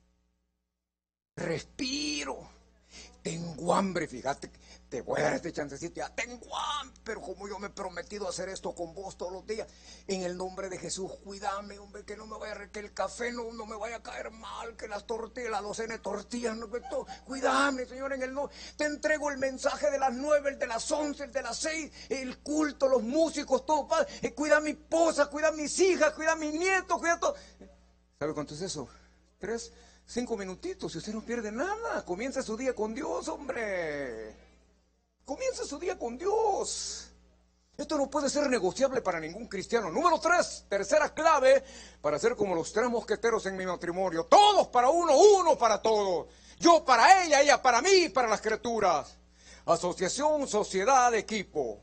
respiro, tengo hambre, fíjate, te voy a dar este chancecito, ya tengo hambre, pero como yo me he prometido hacer esto con vos todos los días, en el nombre de Jesús, cuídame, hombre, que no me vaya, que el café no, no me vaya a caer mal, que las tortillas, las docena de tortillas, no, que todo, cuídame, Señor, en el nombre, te entrego el mensaje de las nueve, el de las once, el de las seis, el culto, los músicos, todo, Padre, eh, cuida a mi esposa, cuida a mis hijas, cuida a mis nietos, cuida a todo. ¿Sabe cuánto es eso? Tres, cinco minutitos, y usted no pierde nada, comienza su día con Dios, hombre. Comienza su día con Dios. Esto no puede ser negociable para ningún cristiano. Número tres, tercera clave para ser como los tres mosqueteros en mi matrimonio. Todos para uno, uno para todos. Yo para ella, ella para mí, para las criaturas. Asociación, sociedad, equipo.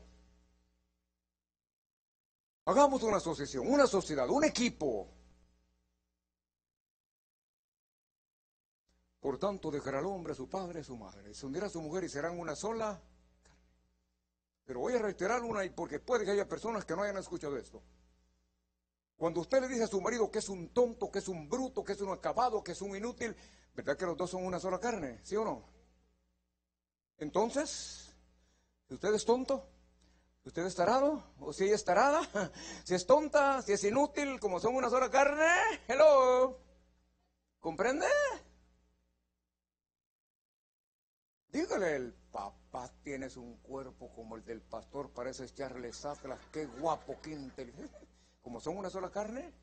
Hagamos una asociación, una sociedad, un equipo. Por tanto, dejará al hombre a su padre y a su madre. Se unirá a su mujer y serán una sola. Pero voy a reiterar una, y porque puede que haya personas que no hayan escuchado esto. Cuando usted le dice a su marido que es un tonto, que es un bruto, que es un acabado, que es un inútil, ¿verdad que los dos son una sola carne? ¿Sí o no? Entonces, si usted es tonto, si usted es tarado, o si ella es tarada, si es tonta, si es inútil, como son una sola carne, hello, ¿comprende? Dígale, el papá, tienes un cuerpo como el del pastor, pareces Charles Atlas, qué guapo, qué inteligente. Como son una sola carne.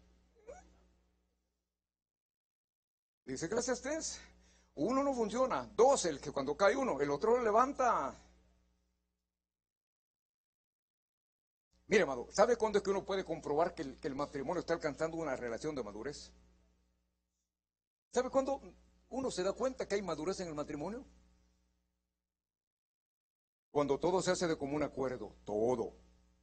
Dice Eclesiastés, uno no funciona, dos, el que cuando cae uno, el otro lo levanta. Mire, amado, ¿sabe cuándo es que uno puede comprobar que el, que el matrimonio está alcanzando una relación de madurez? ¿Sabe cuándo uno se da cuenta que hay madurez en el matrimonio? Cuando todo se hace de común acuerdo, todo.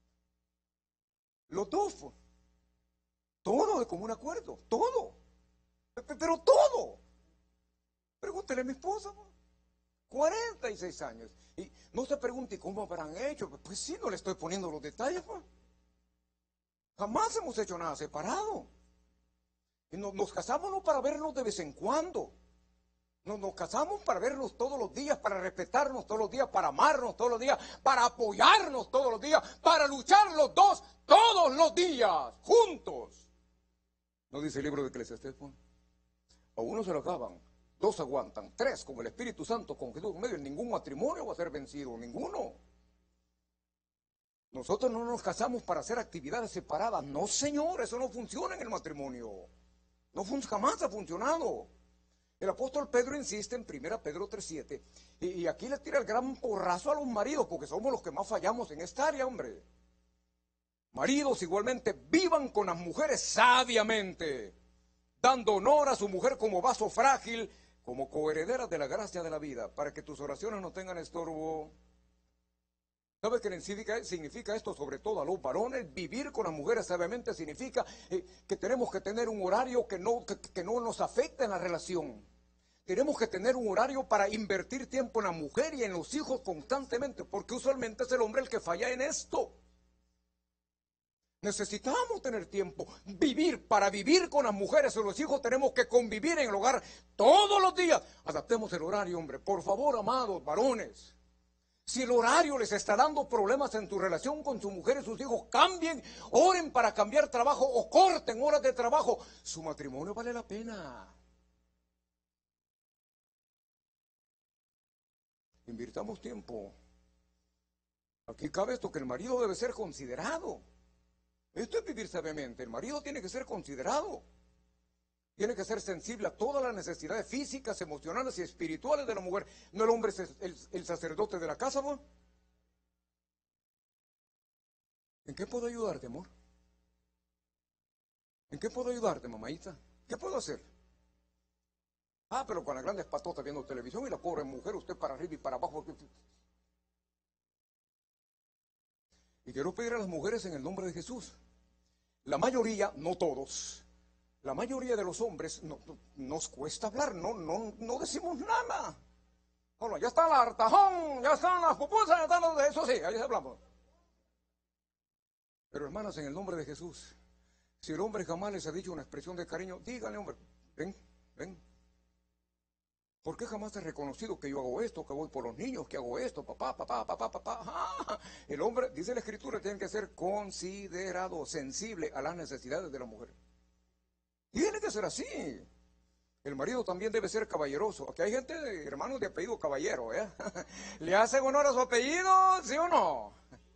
Los dos, todo de común acuerdo, todo. Pero todo. Pregúntele a mi esposa, cuarenta y seis años. Y no se pregunte cómo habrán hecho. Pues sí, no le estoy poniendo los detalles, pues. Jamás hemos hecho nada separado. Y nos, nos casamos no para vernos de vez en cuando. Nos, nos casamos para vernos todos los días, para respetarnos todos los días, para amarnos todos los días, para apoyarnos todos los días, para luchar los dos todos los días, juntos. ¿No dice el libro de Eclesiastés? A uno se lo acaban, dos aguantan, tres, como el Espíritu Santo con Jesús en medio, ningún matrimonio va a ser vencido, ninguno. Nosotros no nos casamos para hacer actividades separadas, no, señor, eso no funciona en el matrimonio. No fun- jamás ha funcionado. El apóstol Pedro insiste en primera Pedro tres siete, y, y aquí le tira el gran porrazo a los maridos, porque somos los que más fallamos en esta área, hombre. Maridos igualmente vivan con las mujeres sabiamente, dando honor a su mujer como vaso frágil, como coheredera de la gracia de la vida, para que tus oraciones no tengan estorbo. ¿Sabe qué significa, significa esto? Sobre todo a los varones, vivir con las mujeres sabiamente significa eh, que tenemos que tener un horario que no, que, que no nos afecte en la relación. Tenemos que tener un horario para invertir tiempo en la mujer y en los hijos constantemente, porque usualmente es el hombre el que falla en esto. Necesitamos tener tiempo, vivir, para vivir con las mujeres o los hijos tenemos que convivir en el hogar todos los días. Adaptemos el horario, hombre, por favor, amados varones. Si el horario les está dando problemas en tu relación con su mujer y sus hijos, cambien, oren para cambiar trabajo o corten horas de trabajo. Su matrimonio vale la pena. Invirtamos tiempo. Aquí cabe esto, que el marido debe ser considerado. Esto es vivir sabiamente. El marido tiene que ser considerado. Tiene que ser sensible a todas las necesidades físicas, emocionales y espirituales de la mujer. ¿No el hombre es el, el sacerdote de la casa, amor? ¿En qué puedo ayudarte, amor? ¿En qué puedo ayudarte, mamáita? ¿Qué puedo hacer? Ah, pero con las grandes patotas viendo televisión y la pobre mujer, usted para arriba y para abajo. Y quiero pedir a las mujeres en el nombre de Jesús. La mayoría, no todos, la mayoría de los hombres no, no, nos cuesta hablar, no, no, no decimos nada. Bueno, ya está el hartajón, ya están las pupusas, ya están los de eso, sí, ahí hablamos. Pero hermanas, en el nombre de Jesús, si el hombre jamás les ha dicho una expresión de cariño, díganle, hombre, ven, ven. ¿Por qué jamás has reconocido que yo hago esto, que voy por los niños, que hago esto, papá, papá, papá, papá? ¡Ah! El hombre, dice la Escritura, tiene que ser considerado, sensible a las necesidades de la mujer. Tiene que ser así. El marido también debe ser caballeroso. Aquí hay gente, hermanos de apellido Caballero, ¿eh? ¿Le hacen honor a su apellido, sí o no?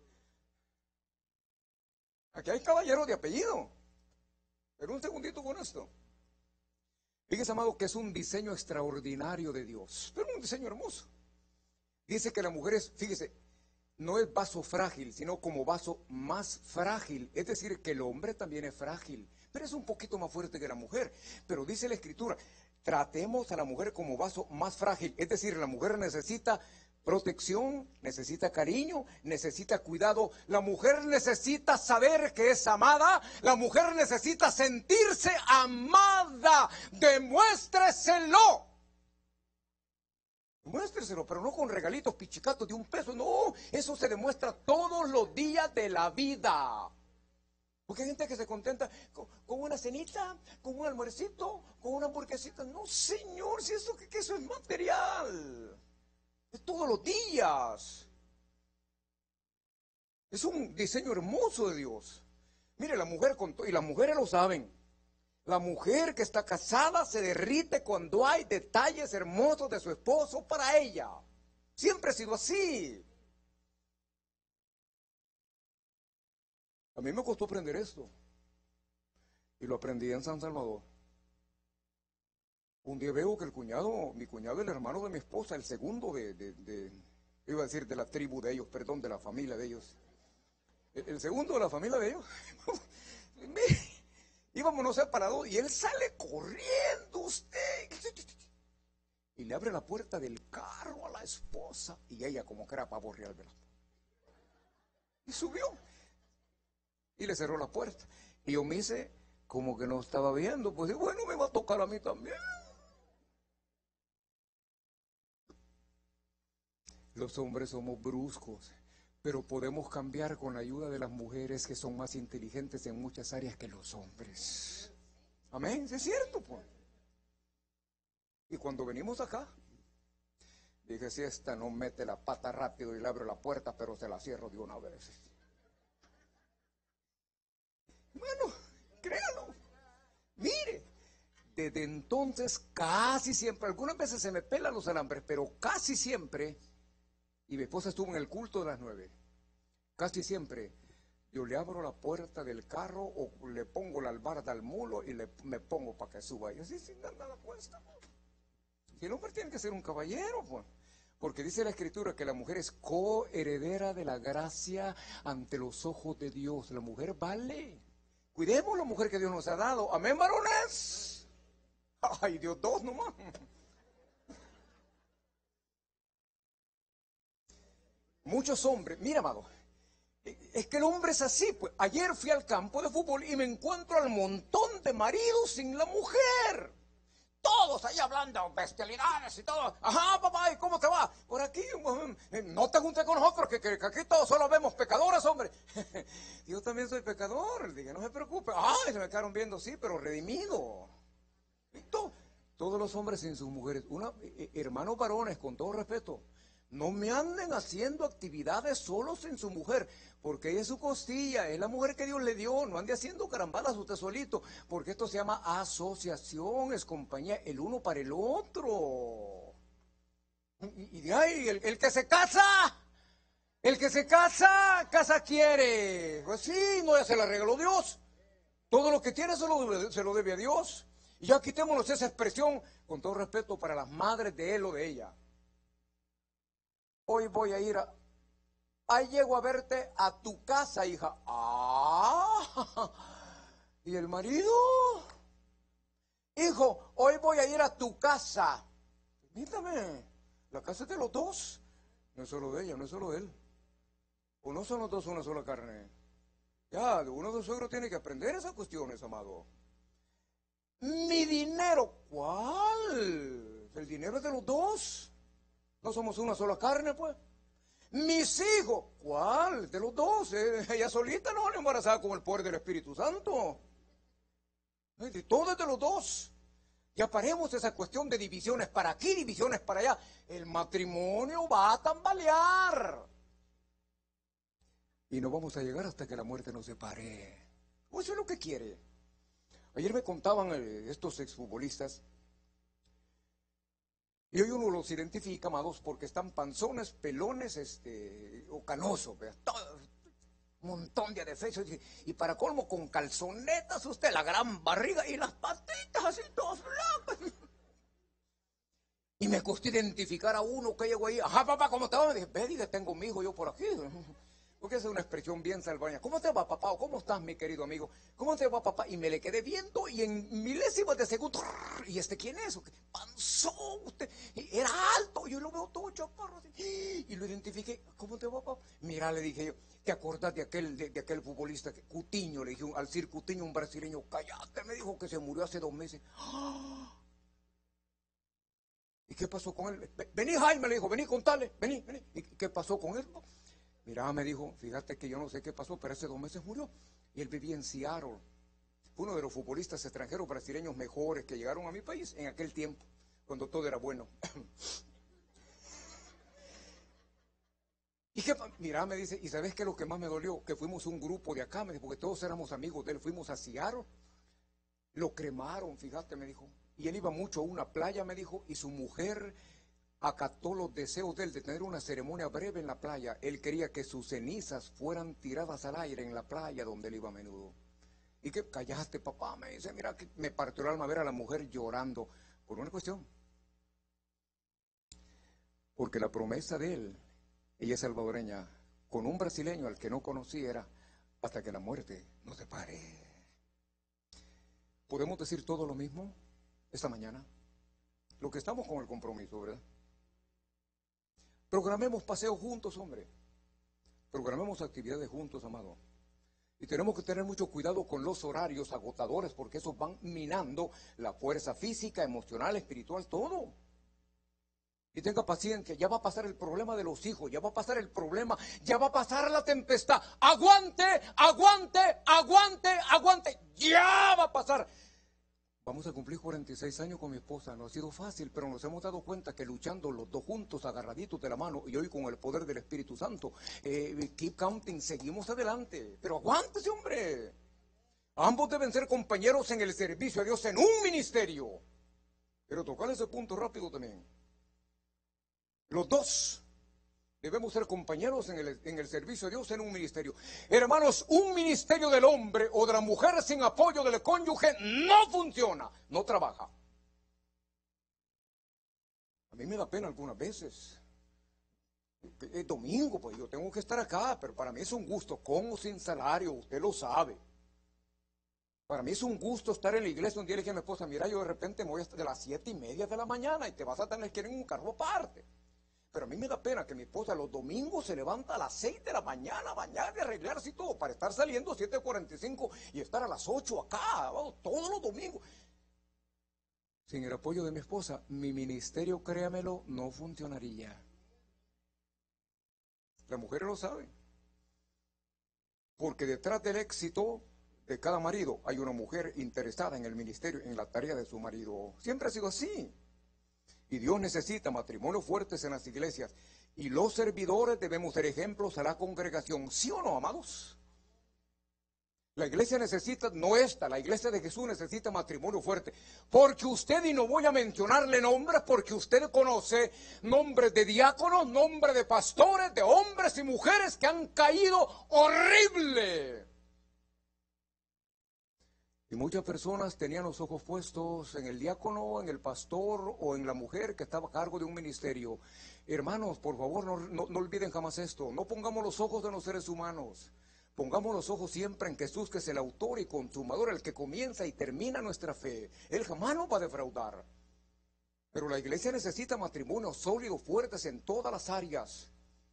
Aquí hay caballeros de apellido. Pero un segundito con esto. Fíjese, amado, que es un diseño extraordinario de Dios, pero un diseño hermoso. Dice que la mujer es, fíjese, no es vaso frágil, sino como vaso más frágil. Es decir, que el hombre también es frágil, pero es un poquito más fuerte que la mujer. Pero dice la Escritura, tratemos a la mujer como vaso más frágil. Es decir, la mujer necesita protección, necesita cariño, necesita cuidado. La mujer necesita saber que es amada. La mujer necesita sentirse amada. Demuéstreselo. Demuéstreselo, pero no con regalitos pichicatos de un peso. No, eso se demuestra todos los días de la vida. Porque hay gente que se contenta con, con una cenita, con un almuercito, con una hamburguesita. No, señor, si eso, que, que eso es material. Es todos los días. Es un diseño hermoso de Dios. Mire, la mujer, con y las mujeres lo saben. La mujer que está casada se derrite cuando hay detalles hermosos de su esposo para ella. Siempre ha sido así. A mí me costó aprender esto. Y lo aprendí en San Salvador. Un día veo que el cuñado, mi cuñado, el hermano de mi esposa, el segundo de, de, de, iba a decir de la tribu de ellos, perdón, de la familia de ellos. El, el segundo de la familia de ellos, íbamos no sé para dónde, y él sale corriendo, usted, y le abre la puerta del carro a la esposa, y ella como que era pavo real, ¿verdad? Y subió, y le cerró la puerta. Y yo me hice como que no estaba viendo, pues bueno, me va a tocar a mí también. Los hombres somos bruscos, pero podemos cambiar con la ayuda de las mujeres que son más inteligentes en muchas áreas que los hombres. Amén, ¿es cierto? Pues. Y cuando venimos acá, dije, si esta no mete la pata rápido y le abro la puerta, pero se la cierro de una vez. Bueno, créalo. Mire, desde entonces casi siempre, algunas veces se me pelan los alambres, pero casi siempre, y mi esposa estuvo en el culto de las nueve, casi siempre yo le abro la puerta del carro o le pongo la albarda al mulo y le, me pongo para que suba. Y así sin dar nada puesta. Y el hombre tiene que ser un caballero, pues. Porque dice la Escritura que la mujer es coheredera de la gracia ante los ojos de Dios. La mujer vale. Cuidemos la mujer que Dios nos ha dado. Amén, varones. Ay, Dios, dos nomás. Muchos hombres, mira, amado, es que el hombre es así, pues. Ayer fui al campo de fútbol y me encuentro al montón de maridos sin la mujer. Todos ahí hablando bestialidades y todo. Ajá, papá, ¿y cómo te va? Por aquí, no te juntes con nosotros, que, que, que aquí todos solo vemos pecadores, hombre. Yo también soy pecador, dije, no se preocupe. Ay, se me quedaron viendo, sí, pero redimido. Y todo, todos los hombres sin sus mujeres. Una, eh, hermanos varones, con todo respeto, No me anden haciendo actividades solos en su mujer, porque ella es su costilla, es la mujer que Dios le dio. No ande haciendo carambadas usted solito, porque esto se llama asociación, es compañía, el uno para el otro. Y, y de ahí, el, el que se casa, el que se casa, casa quiere. Pues sí, no, ya se la regaló Dios. Todo lo que tiene se lo, se lo debe a Dios. Y ya quitémonos esa expresión, con todo respeto para las madres de él o de ella. Hoy voy a ir a... Ahí llego a verte a tu casa, hija. Ah, ¿y el marido? Hijo, hoy voy a ir a tu casa. Permítame, la casa es de los dos. No es solo de ella, no es solo de él. O no son los dos una sola carne. Ya, uno de los suegros tiene que aprender esas cuestiones, amado. Mi dinero, ¿cuál? El dinero es de los dos. No somos una sola carne, pues. Mis hijos, ¿cuál? De los dos. Eh, ella solita no, embarazada con el poder del Espíritu Santo. Eh, todo es de los dos. Ya paremos esa cuestión de divisiones para aquí, divisiones para allá. El matrimonio va a tambalear. Y no vamos a llegar hasta que la muerte nos separe. Eso es lo que quiere. Ayer me contaban eh, estos exfutbolistas. Y hoy uno los identifica, amados, porque están panzones, pelones, este, o canosos, todo, un montón de defectos. Y, y para colmo, con calzonetas, usted, la gran barriga y las patitas así, todas blancas. Y me costó identificar a uno que llegó ahí. Ajá, papá, ¿cómo te va? Me dije, ve, dije, tengo mi hijo yo por aquí. Porque esa es una expresión bien salvadoreña. ¿Cómo te va, papá? ¿O cómo estás, mi querido amigo? ¿Cómo te va, papá? Y me le quedé viendo y en milésimas de segundo, ¿y este quién es? Panzón, usted, era alto, yo lo veo todo chaparro así. Y lo identifiqué. ¿Cómo te va, papá? Mira, le dije yo, ¿te acordás de aquel, de, de aquel futbolista, que, Cutiño? Le dije al Sir Cutiño, un brasileño, cállate, me dijo que se murió hace dos meses. ¿Y qué pasó con él? Vení, Jaime, le dijo, vení, contale, vení, vení. ¿Y qué pasó con él? Mira, me dijo, fíjate que yo no sé qué pasó, pero hace dos meses murió. Y él vivía en Seattle. Fue uno de los futbolistas extranjeros brasileños mejores que llegaron a mi país en aquel tiempo, cuando todo era bueno. Y que, mira, me dice, ¿y sabes qué es lo que más me dolió? Que fuimos un grupo de acá, me dijo, porque todos éramos amigos de él, fuimos a Seattle. Lo cremaron, fíjate, me dijo. Y él iba mucho a una playa, me dijo, y su mujer acató los deseos de él de tener una ceremonia breve en la playa. Él quería que sus cenizas fueran tiradas al aire en la playa donde él iba a menudo. Y que, callaste, papá, me dice, mira, que me partió el alma ver a la mujer llorando por una cuestión. Porque la promesa de él, ella es salvadoreña, con un brasileño al que no conocía era hasta que la muerte nos separe. ¿Podemos decir todo lo mismo esta mañana? Lo que estamos con el compromiso, ¿verdad? Programemos paseos juntos, hombre. Programemos actividades juntos, amado. Y tenemos que tener mucho cuidado con los horarios agotadores, porque esos van minando la fuerza física, emocional, espiritual, todo. Y tenga paciencia, ya va a pasar el problema de los hijos, ya va a pasar el problema, ya va a pasar la tempestad. Aguante, aguante, aguante, aguante, ya va a pasar. Vamos a cumplir cuarenta y seis años con mi esposa. No ha sido fácil, pero nos hemos dado cuenta que luchando los dos juntos, agarraditos de la mano, y hoy con el poder del Espíritu Santo, eh, keep counting, seguimos adelante. Pero aguántese, hombre. Ambos deben ser compañeros en el servicio a Dios en un ministerio. Pero tocar ese punto rápido también. Los dos debemos ser compañeros en el, en el servicio a Dios en un ministerio. Hermanos, un ministerio del hombre o de la mujer sin apoyo del cónyuge no funciona, no trabaja. A mí me da pena algunas veces. Es domingo, pues yo tengo que estar acá, pero para mí es un gusto, con o sin salario, usted lo sabe. Para mí es un gusto estar en la iglesia. Un día le dije a mi esposa, mira, yo de repente me voy hasta de las siete y media de la mañana y te vas a tener que ir en un carro aparte. Pero a mí me da pena que mi esposa los domingos se levanta a las seis de la mañana a bañar y arreglarse y todo para estar saliendo a siete cuarenta y cinco y estar a las ocho acá, todos los domingos. Sin el apoyo de mi esposa, mi ministerio, créamelo, no funcionaría. Las mujeres lo saben. Porque detrás del éxito de cada marido hay una mujer interesada en el ministerio, en la tarea de su marido. Siempre ha sido así. Y Dios necesita matrimonios fuertes en las iglesias Y los servidores debemos ser ejemplos a la congregación. ¿Sí o no, amados? La iglesia necesita, no esta, la iglesia de Jesús necesita matrimonio fuerte. Porque usted, y no voy a mencionarle nombres, porque usted conoce nombres de diáconos, nombres de pastores, de hombres y mujeres que han caído horrible. Y muchas personas tenían los ojos puestos en el diácono, en el pastor o en la mujer que estaba a cargo de un ministerio. Hermanos, por favor, no, no, no olviden jamás esto. No pongamos los ojos en los seres humanos. Pongamos los ojos siempre en Jesús, que es el autor y consumador, el que comienza y termina nuestra fe. Él jamás nos va a defraudar. Pero la iglesia necesita matrimonios sólidos, fuertes en todas las áreas.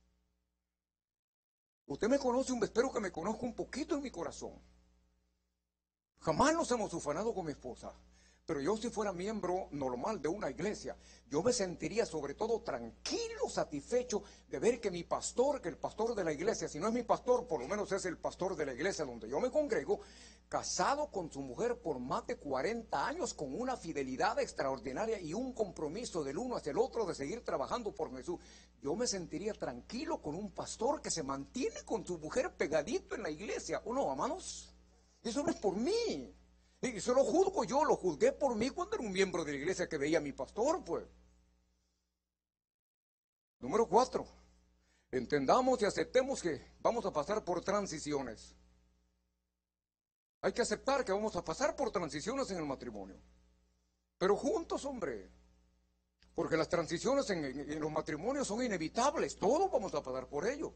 Usted me conoce, espero que me conozca un poquito en mi corazón. Jamás nos hemos ufanado con mi esposa. Pero yo, si fuera miembro normal de una iglesia, yo me sentiría sobre todo tranquilo, satisfecho de ver que mi pastor, que el pastor de la iglesia, si no es mi pastor, por lo menos es el pastor de la iglesia donde yo me congrego, casado con su mujer por más de cuarenta años, con una fidelidad extraordinaria y un compromiso del uno hacia el otro de seguir trabajando por Jesús. Yo me sentiría tranquilo con un pastor que se mantiene con su mujer pegadito en la iglesia. ¿O no, hermanos? Eso no es por mí. Y eso lo juzgo yo, lo juzgué por mí cuando era un miembro de la iglesia que veía a mi pastor, pues. Número cuatro. Entendamos y aceptemos que vamos a pasar por transiciones. Hay que aceptar que vamos a pasar por transiciones en el matrimonio. Pero juntos, hombre. Porque las transiciones en, en, en los matrimonios son inevitables. Todos vamos a pasar por ello.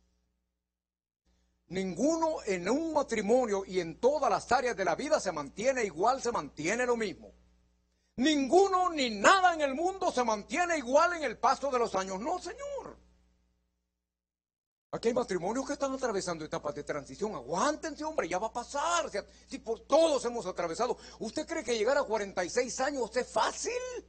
Ninguno en un matrimonio y en todas las áreas de la vida se mantiene igual, se mantiene lo mismo. Ninguno ni nada en el mundo se mantiene igual en el paso de los años. No, señor. Aquí hay matrimonios que están atravesando etapas de transición. Aguántense, hombre, ya va a pasar. Si, si por todos hemos atravesado. ¿Usted cree que llegar a cuarenta y seis años es fácil?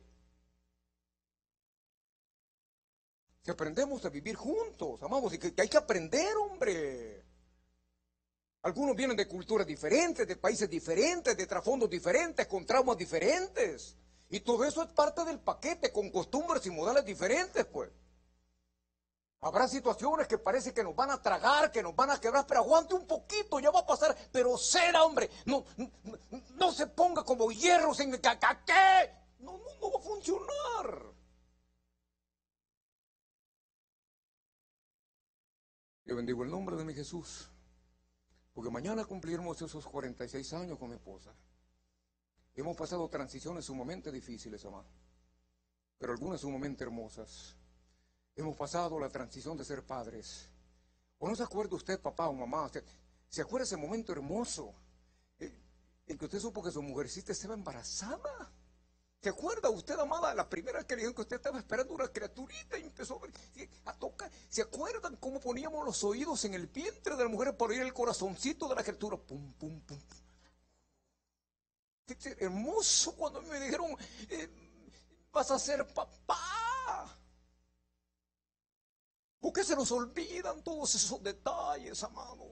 Si aprendemos a vivir juntos, amamos, y que, que hay que aprender, hombre. Algunos vienen de culturas diferentes, de países diferentes, de trasfondos diferentes, con traumas diferentes. Y todo eso es parte del paquete, con costumbres y modales diferentes, pues. Habrá situaciones que parece que nos van a tragar, que nos van a quebrar, pero aguante un poquito, ya va a pasar. Pero será, hombre, no, no, no se ponga como hierro sin que, ¿qué? No, no, no va a funcionar. Yo bendigo el nombre de mi Jesús. Porque mañana cumpliremos esos cuarenta y seis años con mi esposa. Hemos pasado transiciones sumamente difíciles, amado. Pero algunas sumamente hermosas. Hemos pasado la transición de ser padres. ¿O no se acuerda usted, papá o mamá? ¿Se, se acuerda ese momento hermoso? Eh, en que usted supo que su mujercita estaba embarazada. ¿Se acuerda usted, amada, la primera vez que le dijeron que usted estaba esperando una criaturita y empezó a tocar? ¿Se acuerdan cómo poníamos los oídos en el vientre de la mujer para oír el corazoncito de la criatura? Pum, pum, pum. Qué hermoso cuando me dijeron, eh, vas a ser papá. ¿Por qué se nos olvidan todos esos detalles, amado?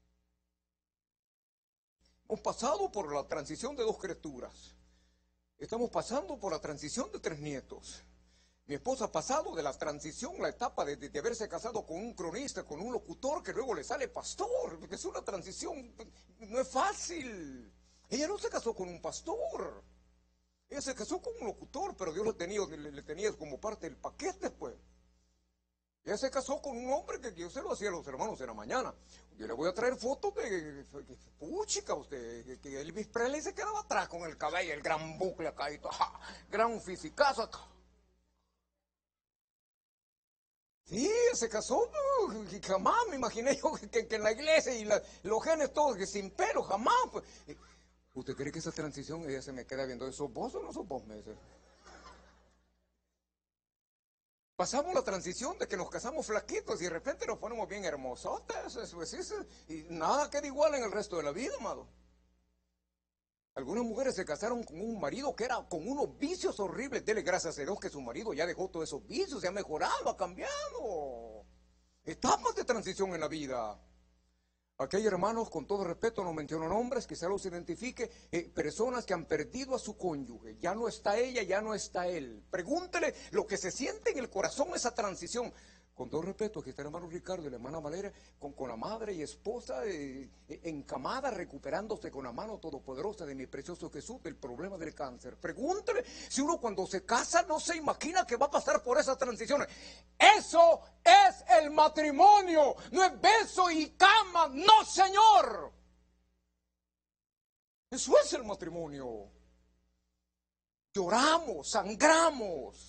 Hemos pasado por la transición de dos criaturas. Estamos pasando por la transición de tres nietos. Mi esposa ha pasado de la transición, la etapa de, de, de haberse casado con un cronista, con un locutor, que luego le sale pastor, porque es una transición, no es fácil. Ella no se casó con un pastor, ella se casó con un locutor, pero Dios le tenía, le, le tenía como parte del paquete, pues. Ella se casó con un hombre que yo se lo hacía a los hermanos en la mañana. Yo le voy a traer fotos de, puchica, usted, que Elvis Presley se quedaba atrás con el cabello, el gran bucle acá y todo, ¡ja! Gran fisicazo acá. Sí, se casó, y jamás me imaginé yo que, que en la iglesia y la, los genes todos que sin pelo, jamás. Pues. ¿Usted cree que esa transición ella se me queda viendo? ¿Sos vos o no sos vos? Me dice. Pasamos la transición de que nos casamos flaquitos y de repente nos ponemos bien hermosotes, pues, y nada queda igual en el resto de la vida, amado. Algunas mujeres se casaron con un marido que era con unos vicios horribles. Dele gracias a Dios que su marido ya dejó todos esos vicios, se ha mejorado, ha cambiado. Etapas de transición en la vida. Aquí hay hermanos, con todo respeto, no menciono nombres, quizá los identifique, eh, personas que han perdido a su cónyuge. Ya no está ella, ya no está él. Pregúntele lo que se siente en el corazón esa transición. Con todo respeto, aquí está el hermano Ricardo y la hermana Valeria, con, con la madre y esposa eh, eh, encamada, recuperándose con la mano todopoderosa de mi precioso Jesús del problema del cáncer. Pregúntele si uno cuando se casa no se imagina que va a pasar por esas transiciones. Eso es el matrimonio, no es beso y cama, no señor. Eso es el matrimonio. Lloramos, sangramos.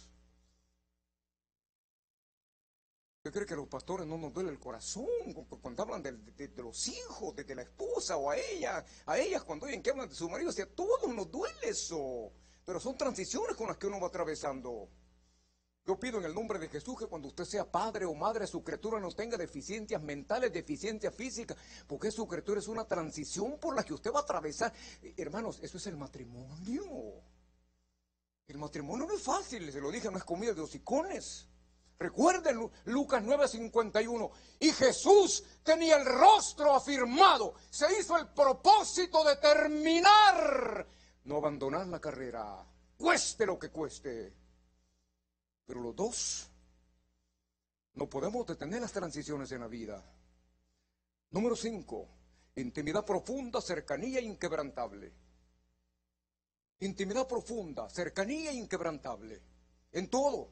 ¿Usted cree que a los pastores no nos duele el corazón cuando hablan de, de, de los hijos, de, de la esposa o a ella, a ellas cuando oyen que hablan de su marido? O sea, a todos nos duele eso, pero son transiciones con las que uno va atravesando. Yo pido en el nombre de Jesús que cuando usted sea padre o madre, su criatura no tenga deficiencias mentales, deficiencias físicas, porque su criatura es una transición por la que usted va a atravesar. Hermanos, eso es el matrimonio. El matrimonio no es fácil, se lo dije, no es comida de hocicones. Recuerden Lucas nueve cincuenta y uno, y Jesús tenía el rostro afirmado, se hizo el propósito de terminar, no abandonar la carrera, cueste lo que cueste. Pero los dos no podemos detener las transiciones en la vida. Número cinco, intimidad profunda, cercanía inquebrantable. Intimidad profunda, cercanía inquebrantable, en todo.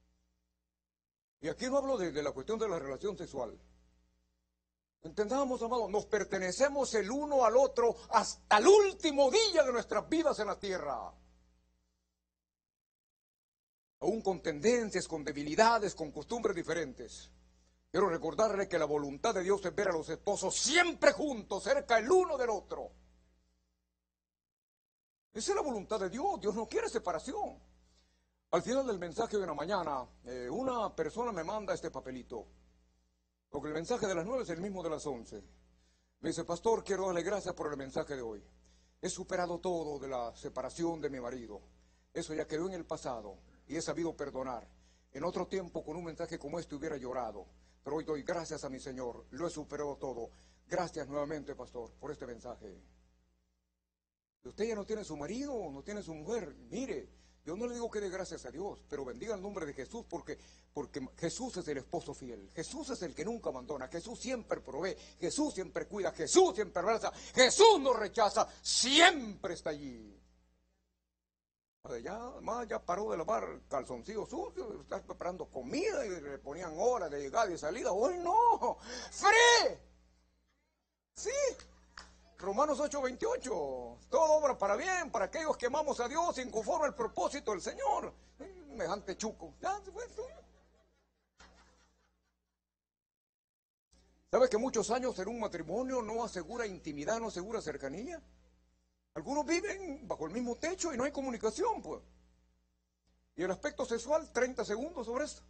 Y aquí no hablo de, de la cuestión de la relación sexual. Entendamos, amados, nos pertenecemos el uno al otro hasta el último día de nuestras vidas en la tierra. Aún con tendencias, con debilidades, con costumbres diferentes. Quiero recordarle que la voluntad de Dios es ver a los esposos siempre juntos, cerca el uno del otro. Esa es la voluntad de Dios. Dios no quiere separación. Al final del mensaje de la mañana, eh, una persona me manda este papelito, porque el mensaje de las nueve es el mismo de las once. Me dice, pastor, quiero darle gracias por el mensaje de hoy. He superado todo de la separación de mi marido. Eso ya quedó en el pasado y he sabido perdonar. En otro tiempo, con un mensaje como este, hubiera llorado. Pero hoy doy gracias a mi Señor, lo he superado todo. Gracias nuevamente, pastor, por este mensaje. Usted ya no tiene su marido, no tiene su mujer, mire. Yo no le digo que dé gracias a Dios, pero bendiga el nombre de Jesús porque, porque Jesús es el esposo fiel. Jesús es el que nunca abandona. Jesús siempre provee. Jesús siempre cuida. Jesús siempre abraza. Jesús no rechaza. Siempre está allí. Ya, más ya paró de lavar calzoncillos sucios. Está preparando comida y le ponían horas de llegada y salida. Hoy no. ¡Free! Sí. Romanos ocho veintiocho, todo obra para bien, para aquellos que amamos a Dios y conforme al propósito del Señor. Semejante chuco. Ya, ¿sabe que muchos años en un matrimonio no asegura intimidad, no asegura cercanía? Algunos viven bajo el mismo techo y no hay comunicación, pues. Y el aspecto sexual, treinta segundos sobre esto.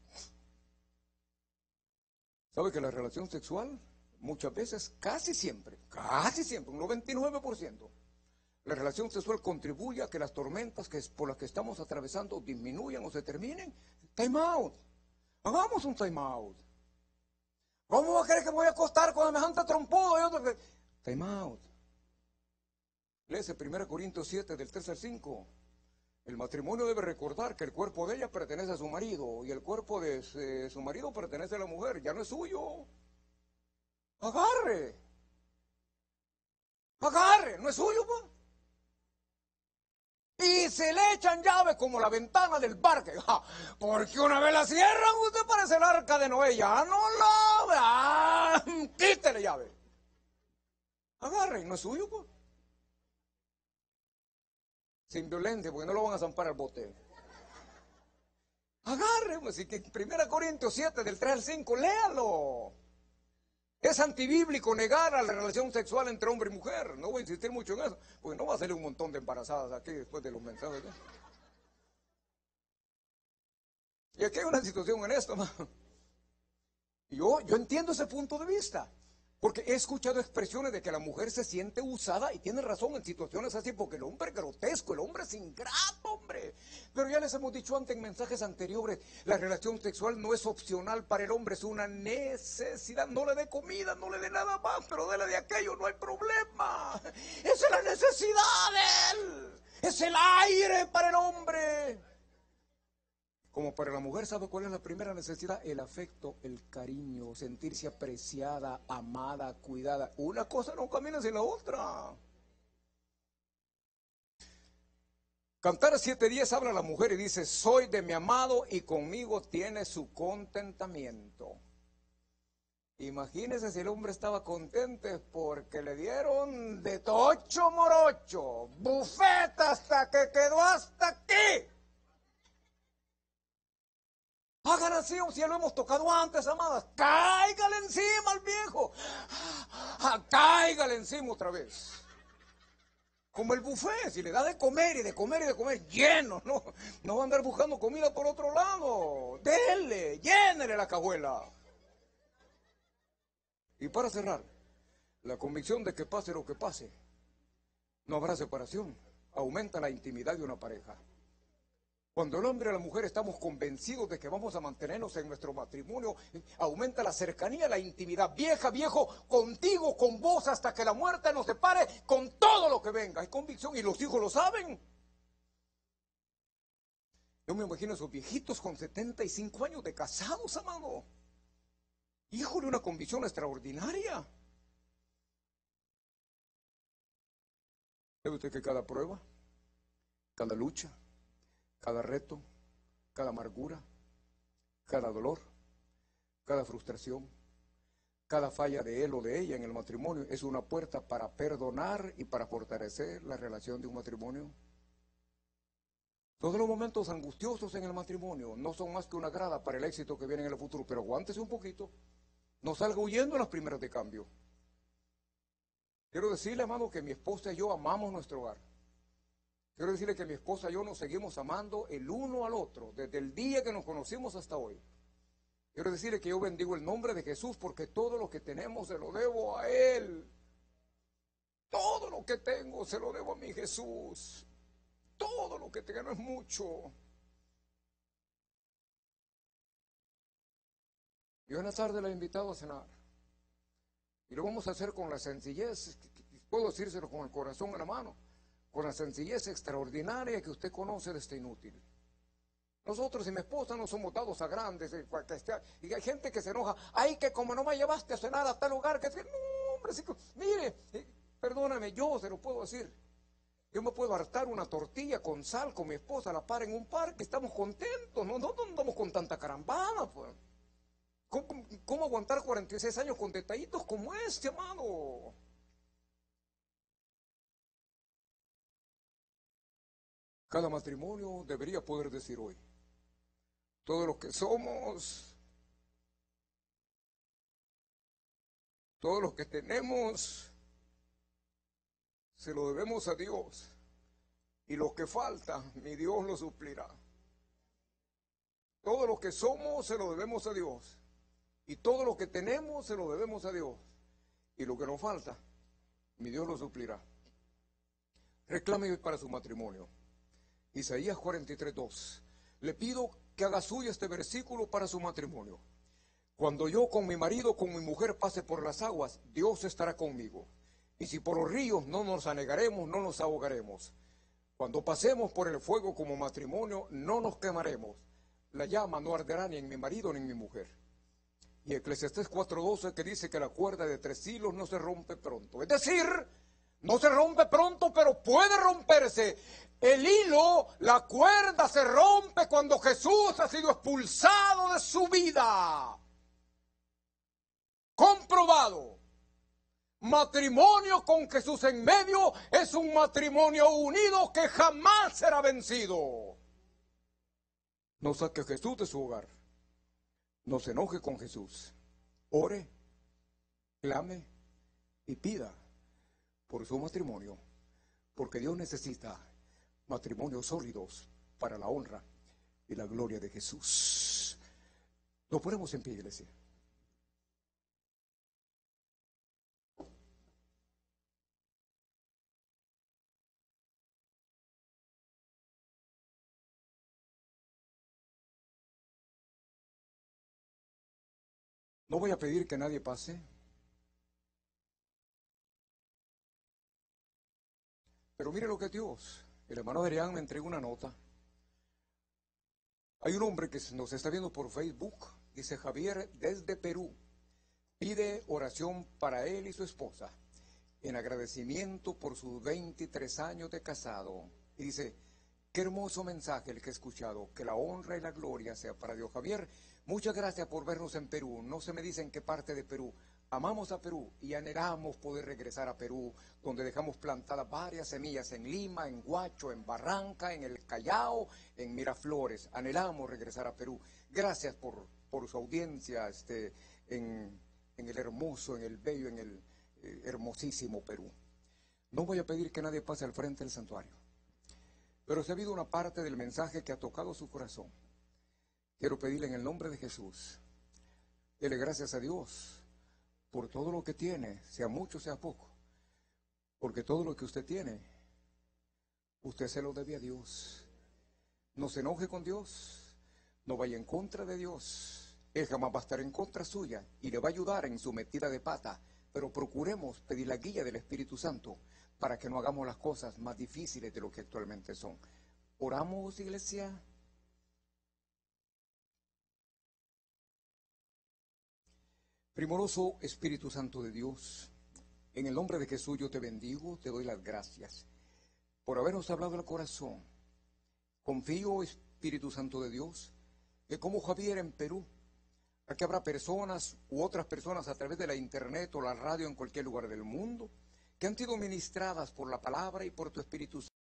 ¿Sabe que la relación sexual muchas veces, casi siempre, casi siempre, un noventa y nueve por ciento, la relación sexual contribuye a que las tormentas que por las que estamos atravesando disminuyan o se terminen? Time out. Hagamos un time out. ¿Cómo va a querer que me voy a acostar con semejante trompudo? Y otro que... Time out. Léese primera Corintios siete, del tres al cinco. El matrimonio debe recordar que el cuerpo de ella pertenece a su marido y el cuerpo de eh, su marido pertenece a la mujer, ya no es suyo. Agarre. Agarre, no es suyo, pues. Y se le echan llave como la ventana del parque. Ja, porque una vez la cierran, usted parece el arca de Noé. Ya no la ve. Ah, quítele llave. Agarre, no es suyo, pues. Sin violencia, porque no lo van a zampar al bote. Agarre, pues, y que primera Corintios siete, del tres al cinco, léalo. Es antibíblico negar a la relación sexual entre hombre y mujer. No voy a insistir mucho en eso, porque no va a salir un montón de embarazadas aquí después de los mensajes. ¿No? Y aquí hay una situación en esto, ¿no? Yo, yo entiendo ese punto de vista, porque he escuchado expresiones de que la mujer se siente usada, y tiene razón en situaciones así, porque el hombre es grotesco, el hombre es ingrato, hombre. Pero ya les hemos dicho antes en mensajes anteriores, la relación sexual no es opcional para el hombre, es una necesidad. No le dé comida, no le dé nada más, pero déle de aquello, no hay problema. Esa es la necesidad de él, es el aire para el hombre. Como para la mujer, ¿sabe cuál es la primera necesidad? El afecto, el cariño, sentirse apreciada, amada, cuidada. Una cosa no camina sin la otra. Cantar siete diez habla a la mujer y dice, soy de mi amado y conmigo tiene su contentamiento. Imagínese si el hombre estaba contento porque le dieron de tocho morocho, bufeta hasta que quedó hasta aquí. Hagan así, o si ya lo hemos tocado antes, amadas. Cáigale encima al viejo. Ah, cáigale encima otra vez. Como el buffet, si le da de comer y de comer y de comer, lleno, no, no va a andar buscando comida por otro lado. Denle, llénele la cajuela. Y para cerrar, la convicción de que pase lo que pase, no habrá separación. Aumenta la intimidad de una pareja. Cuando el hombre y la mujer estamos convencidos de que vamos a mantenernos en nuestro matrimonio, aumenta la cercanía, la intimidad. Vieja, viejo, contigo, con vos, hasta que la muerte nos separe, con todo lo que venga. Hay convicción y los hijos lo saben. Yo me imagino a esos viejitos con setenta y cinco años de casados, amado. Hijo de una convicción extraordinaria. ¿Sabe usted que cada prueba, cada lucha, cada reto, cada amargura, cada dolor, cada frustración, cada falla de él o de ella en el matrimonio es una puerta para perdonar y para fortalecer la relación de un matrimonio? Todos los momentos angustiosos en el matrimonio no son más que una grada para el éxito que viene en el futuro, pero aguántese un poquito, no salga huyendo en las primeras de cambio. Quiero decirle, amado, que mi esposa y yo amamos nuestro hogar. Quiero decirle que mi esposa y yo nos seguimos amando el uno al otro, desde el día que nos conocimos hasta hoy. Quiero decirle que yo bendigo el nombre de Jesús porque todo lo que tenemos se lo debo a Él. Todo lo que tengo se lo debo a mi Jesús. Todo lo que tengo no es mucho. Yo en la tarde la he invitado a cenar. Y lo vamos a hacer con la sencillez, puedo decírselo con el corazón en la mano, con la sencillez extraordinaria que usted conoce de este inútil. Nosotros y mi esposa no somos dados a grandes, y hay gente que se enoja, ay, que como no me llevaste a cenar a tal lugar, que no, hombre, sí, mire, perdóname, yo se lo puedo decir. Yo me puedo hartar una tortilla con sal con mi esposa, la para en un parque, estamos contentos, no, no, no andamos con tanta carambada, pues. ¿Cómo, ¿Cómo aguantar cuarenta y seis años con detallitos como este, amado? Cada matrimonio debería poder decir hoy, todos los que somos, todos los que tenemos, se lo debemos a Dios. Y lo que falta, mi Dios lo suplirá. Todo lo que somos, se lo debemos a Dios. Y todo lo que tenemos, se lo debemos a Dios. Y lo que nos falta, mi Dios lo suplirá. Reclame para su matrimonio. Isaías cuarenta y tres, dos. Le pido que haga suyo este versículo para su matrimonio. Cuando yo con mi marido, con mi mujer pase por las aguas, Dios estará conmigo. Y si por los ríos no nos anegaremos, no nos ahogaremos. Cuando pasemos por el fuego como matrimonio, no nos quemaremos. La llama no arderá ni en mi marido ni en mi mujer. Y Eclesiastés cuatro doce que dice que la cuerda de tres hilos no se rompe pronto. Es decir, no se rompe pronto, pero puede romperse. El hilo, la cuerda se rompe cuando Jesús ha sido expulsado de su vida. Comprobado. Matrimonio con Jesús en medio es un matrimonio unido que jamás será vencido. No saque a Jesús de su hogar. No se enoje con Jesús. Ore, clame y pida por su matrimonio, porque Dios necesita matrimonios sólidos para la honra y la gloria de Jesús. Nos ponemos en pie, iglesia. No voy a pedir que nadie pase, pero mire lo que es Dios. El hermano Adrián me entregó una nota Hay un hombre que nos está viendo por Facebook, dice Javier desde Perú, pide oración para él y su esposa, en agradecimiento por sus veintitrés años de casado. Y dice, qué hermoso mensaje el que he escuchado, que la honra y la gloria sea para Dios. Javier, muchas gracias por vernos en Perú. No se me dice en qué parte de Perú. Amamos a Perú y anhelamos poder regresar a Perú, donde dejamos plantadas varias semillas en Lima, en Huacho, en Barranca, en el Callao, en Miraflores. Anhelamos regresar a Perú. Gracias por, por su audiencia este, en, en el hermoso, en el bello, en el eh, hermosísimo Perú. No voy a pedir que nadie pase al frente del santuario, pero si ha habido una parte del mensaje que ha tocado su corazón, quiero pedirle en el nombre de Jesús, dele gracias a Dios por todo lo que tiene, sea mucho, sea poco, porque todo lo que usted tiene, usted se lo debe a Dios. No se enoje con Dios, no vaya en contra de Dios, Él jamás va a estar en contra suya y le va a ayudar en su metida de pata, pero procuremos pedir la guía del Espíritu Santo para que no hagamos las cosas más difíciles de lo que actualmente son. ¿Oramos, iglesia? Primoroso Espíritu Santo de Dios, en el nombre de Jesús yo te bendigo, te doy las gracias por habernos hablado al corazón. Confío, Espíritu Santo de Dios, que como Javier en Perú, aquí habrá personas u otras personas a través de la internet o la radio en cualquier lugar del mundo, que han sido ministradas por la palabra y por tu Espíritu Santo.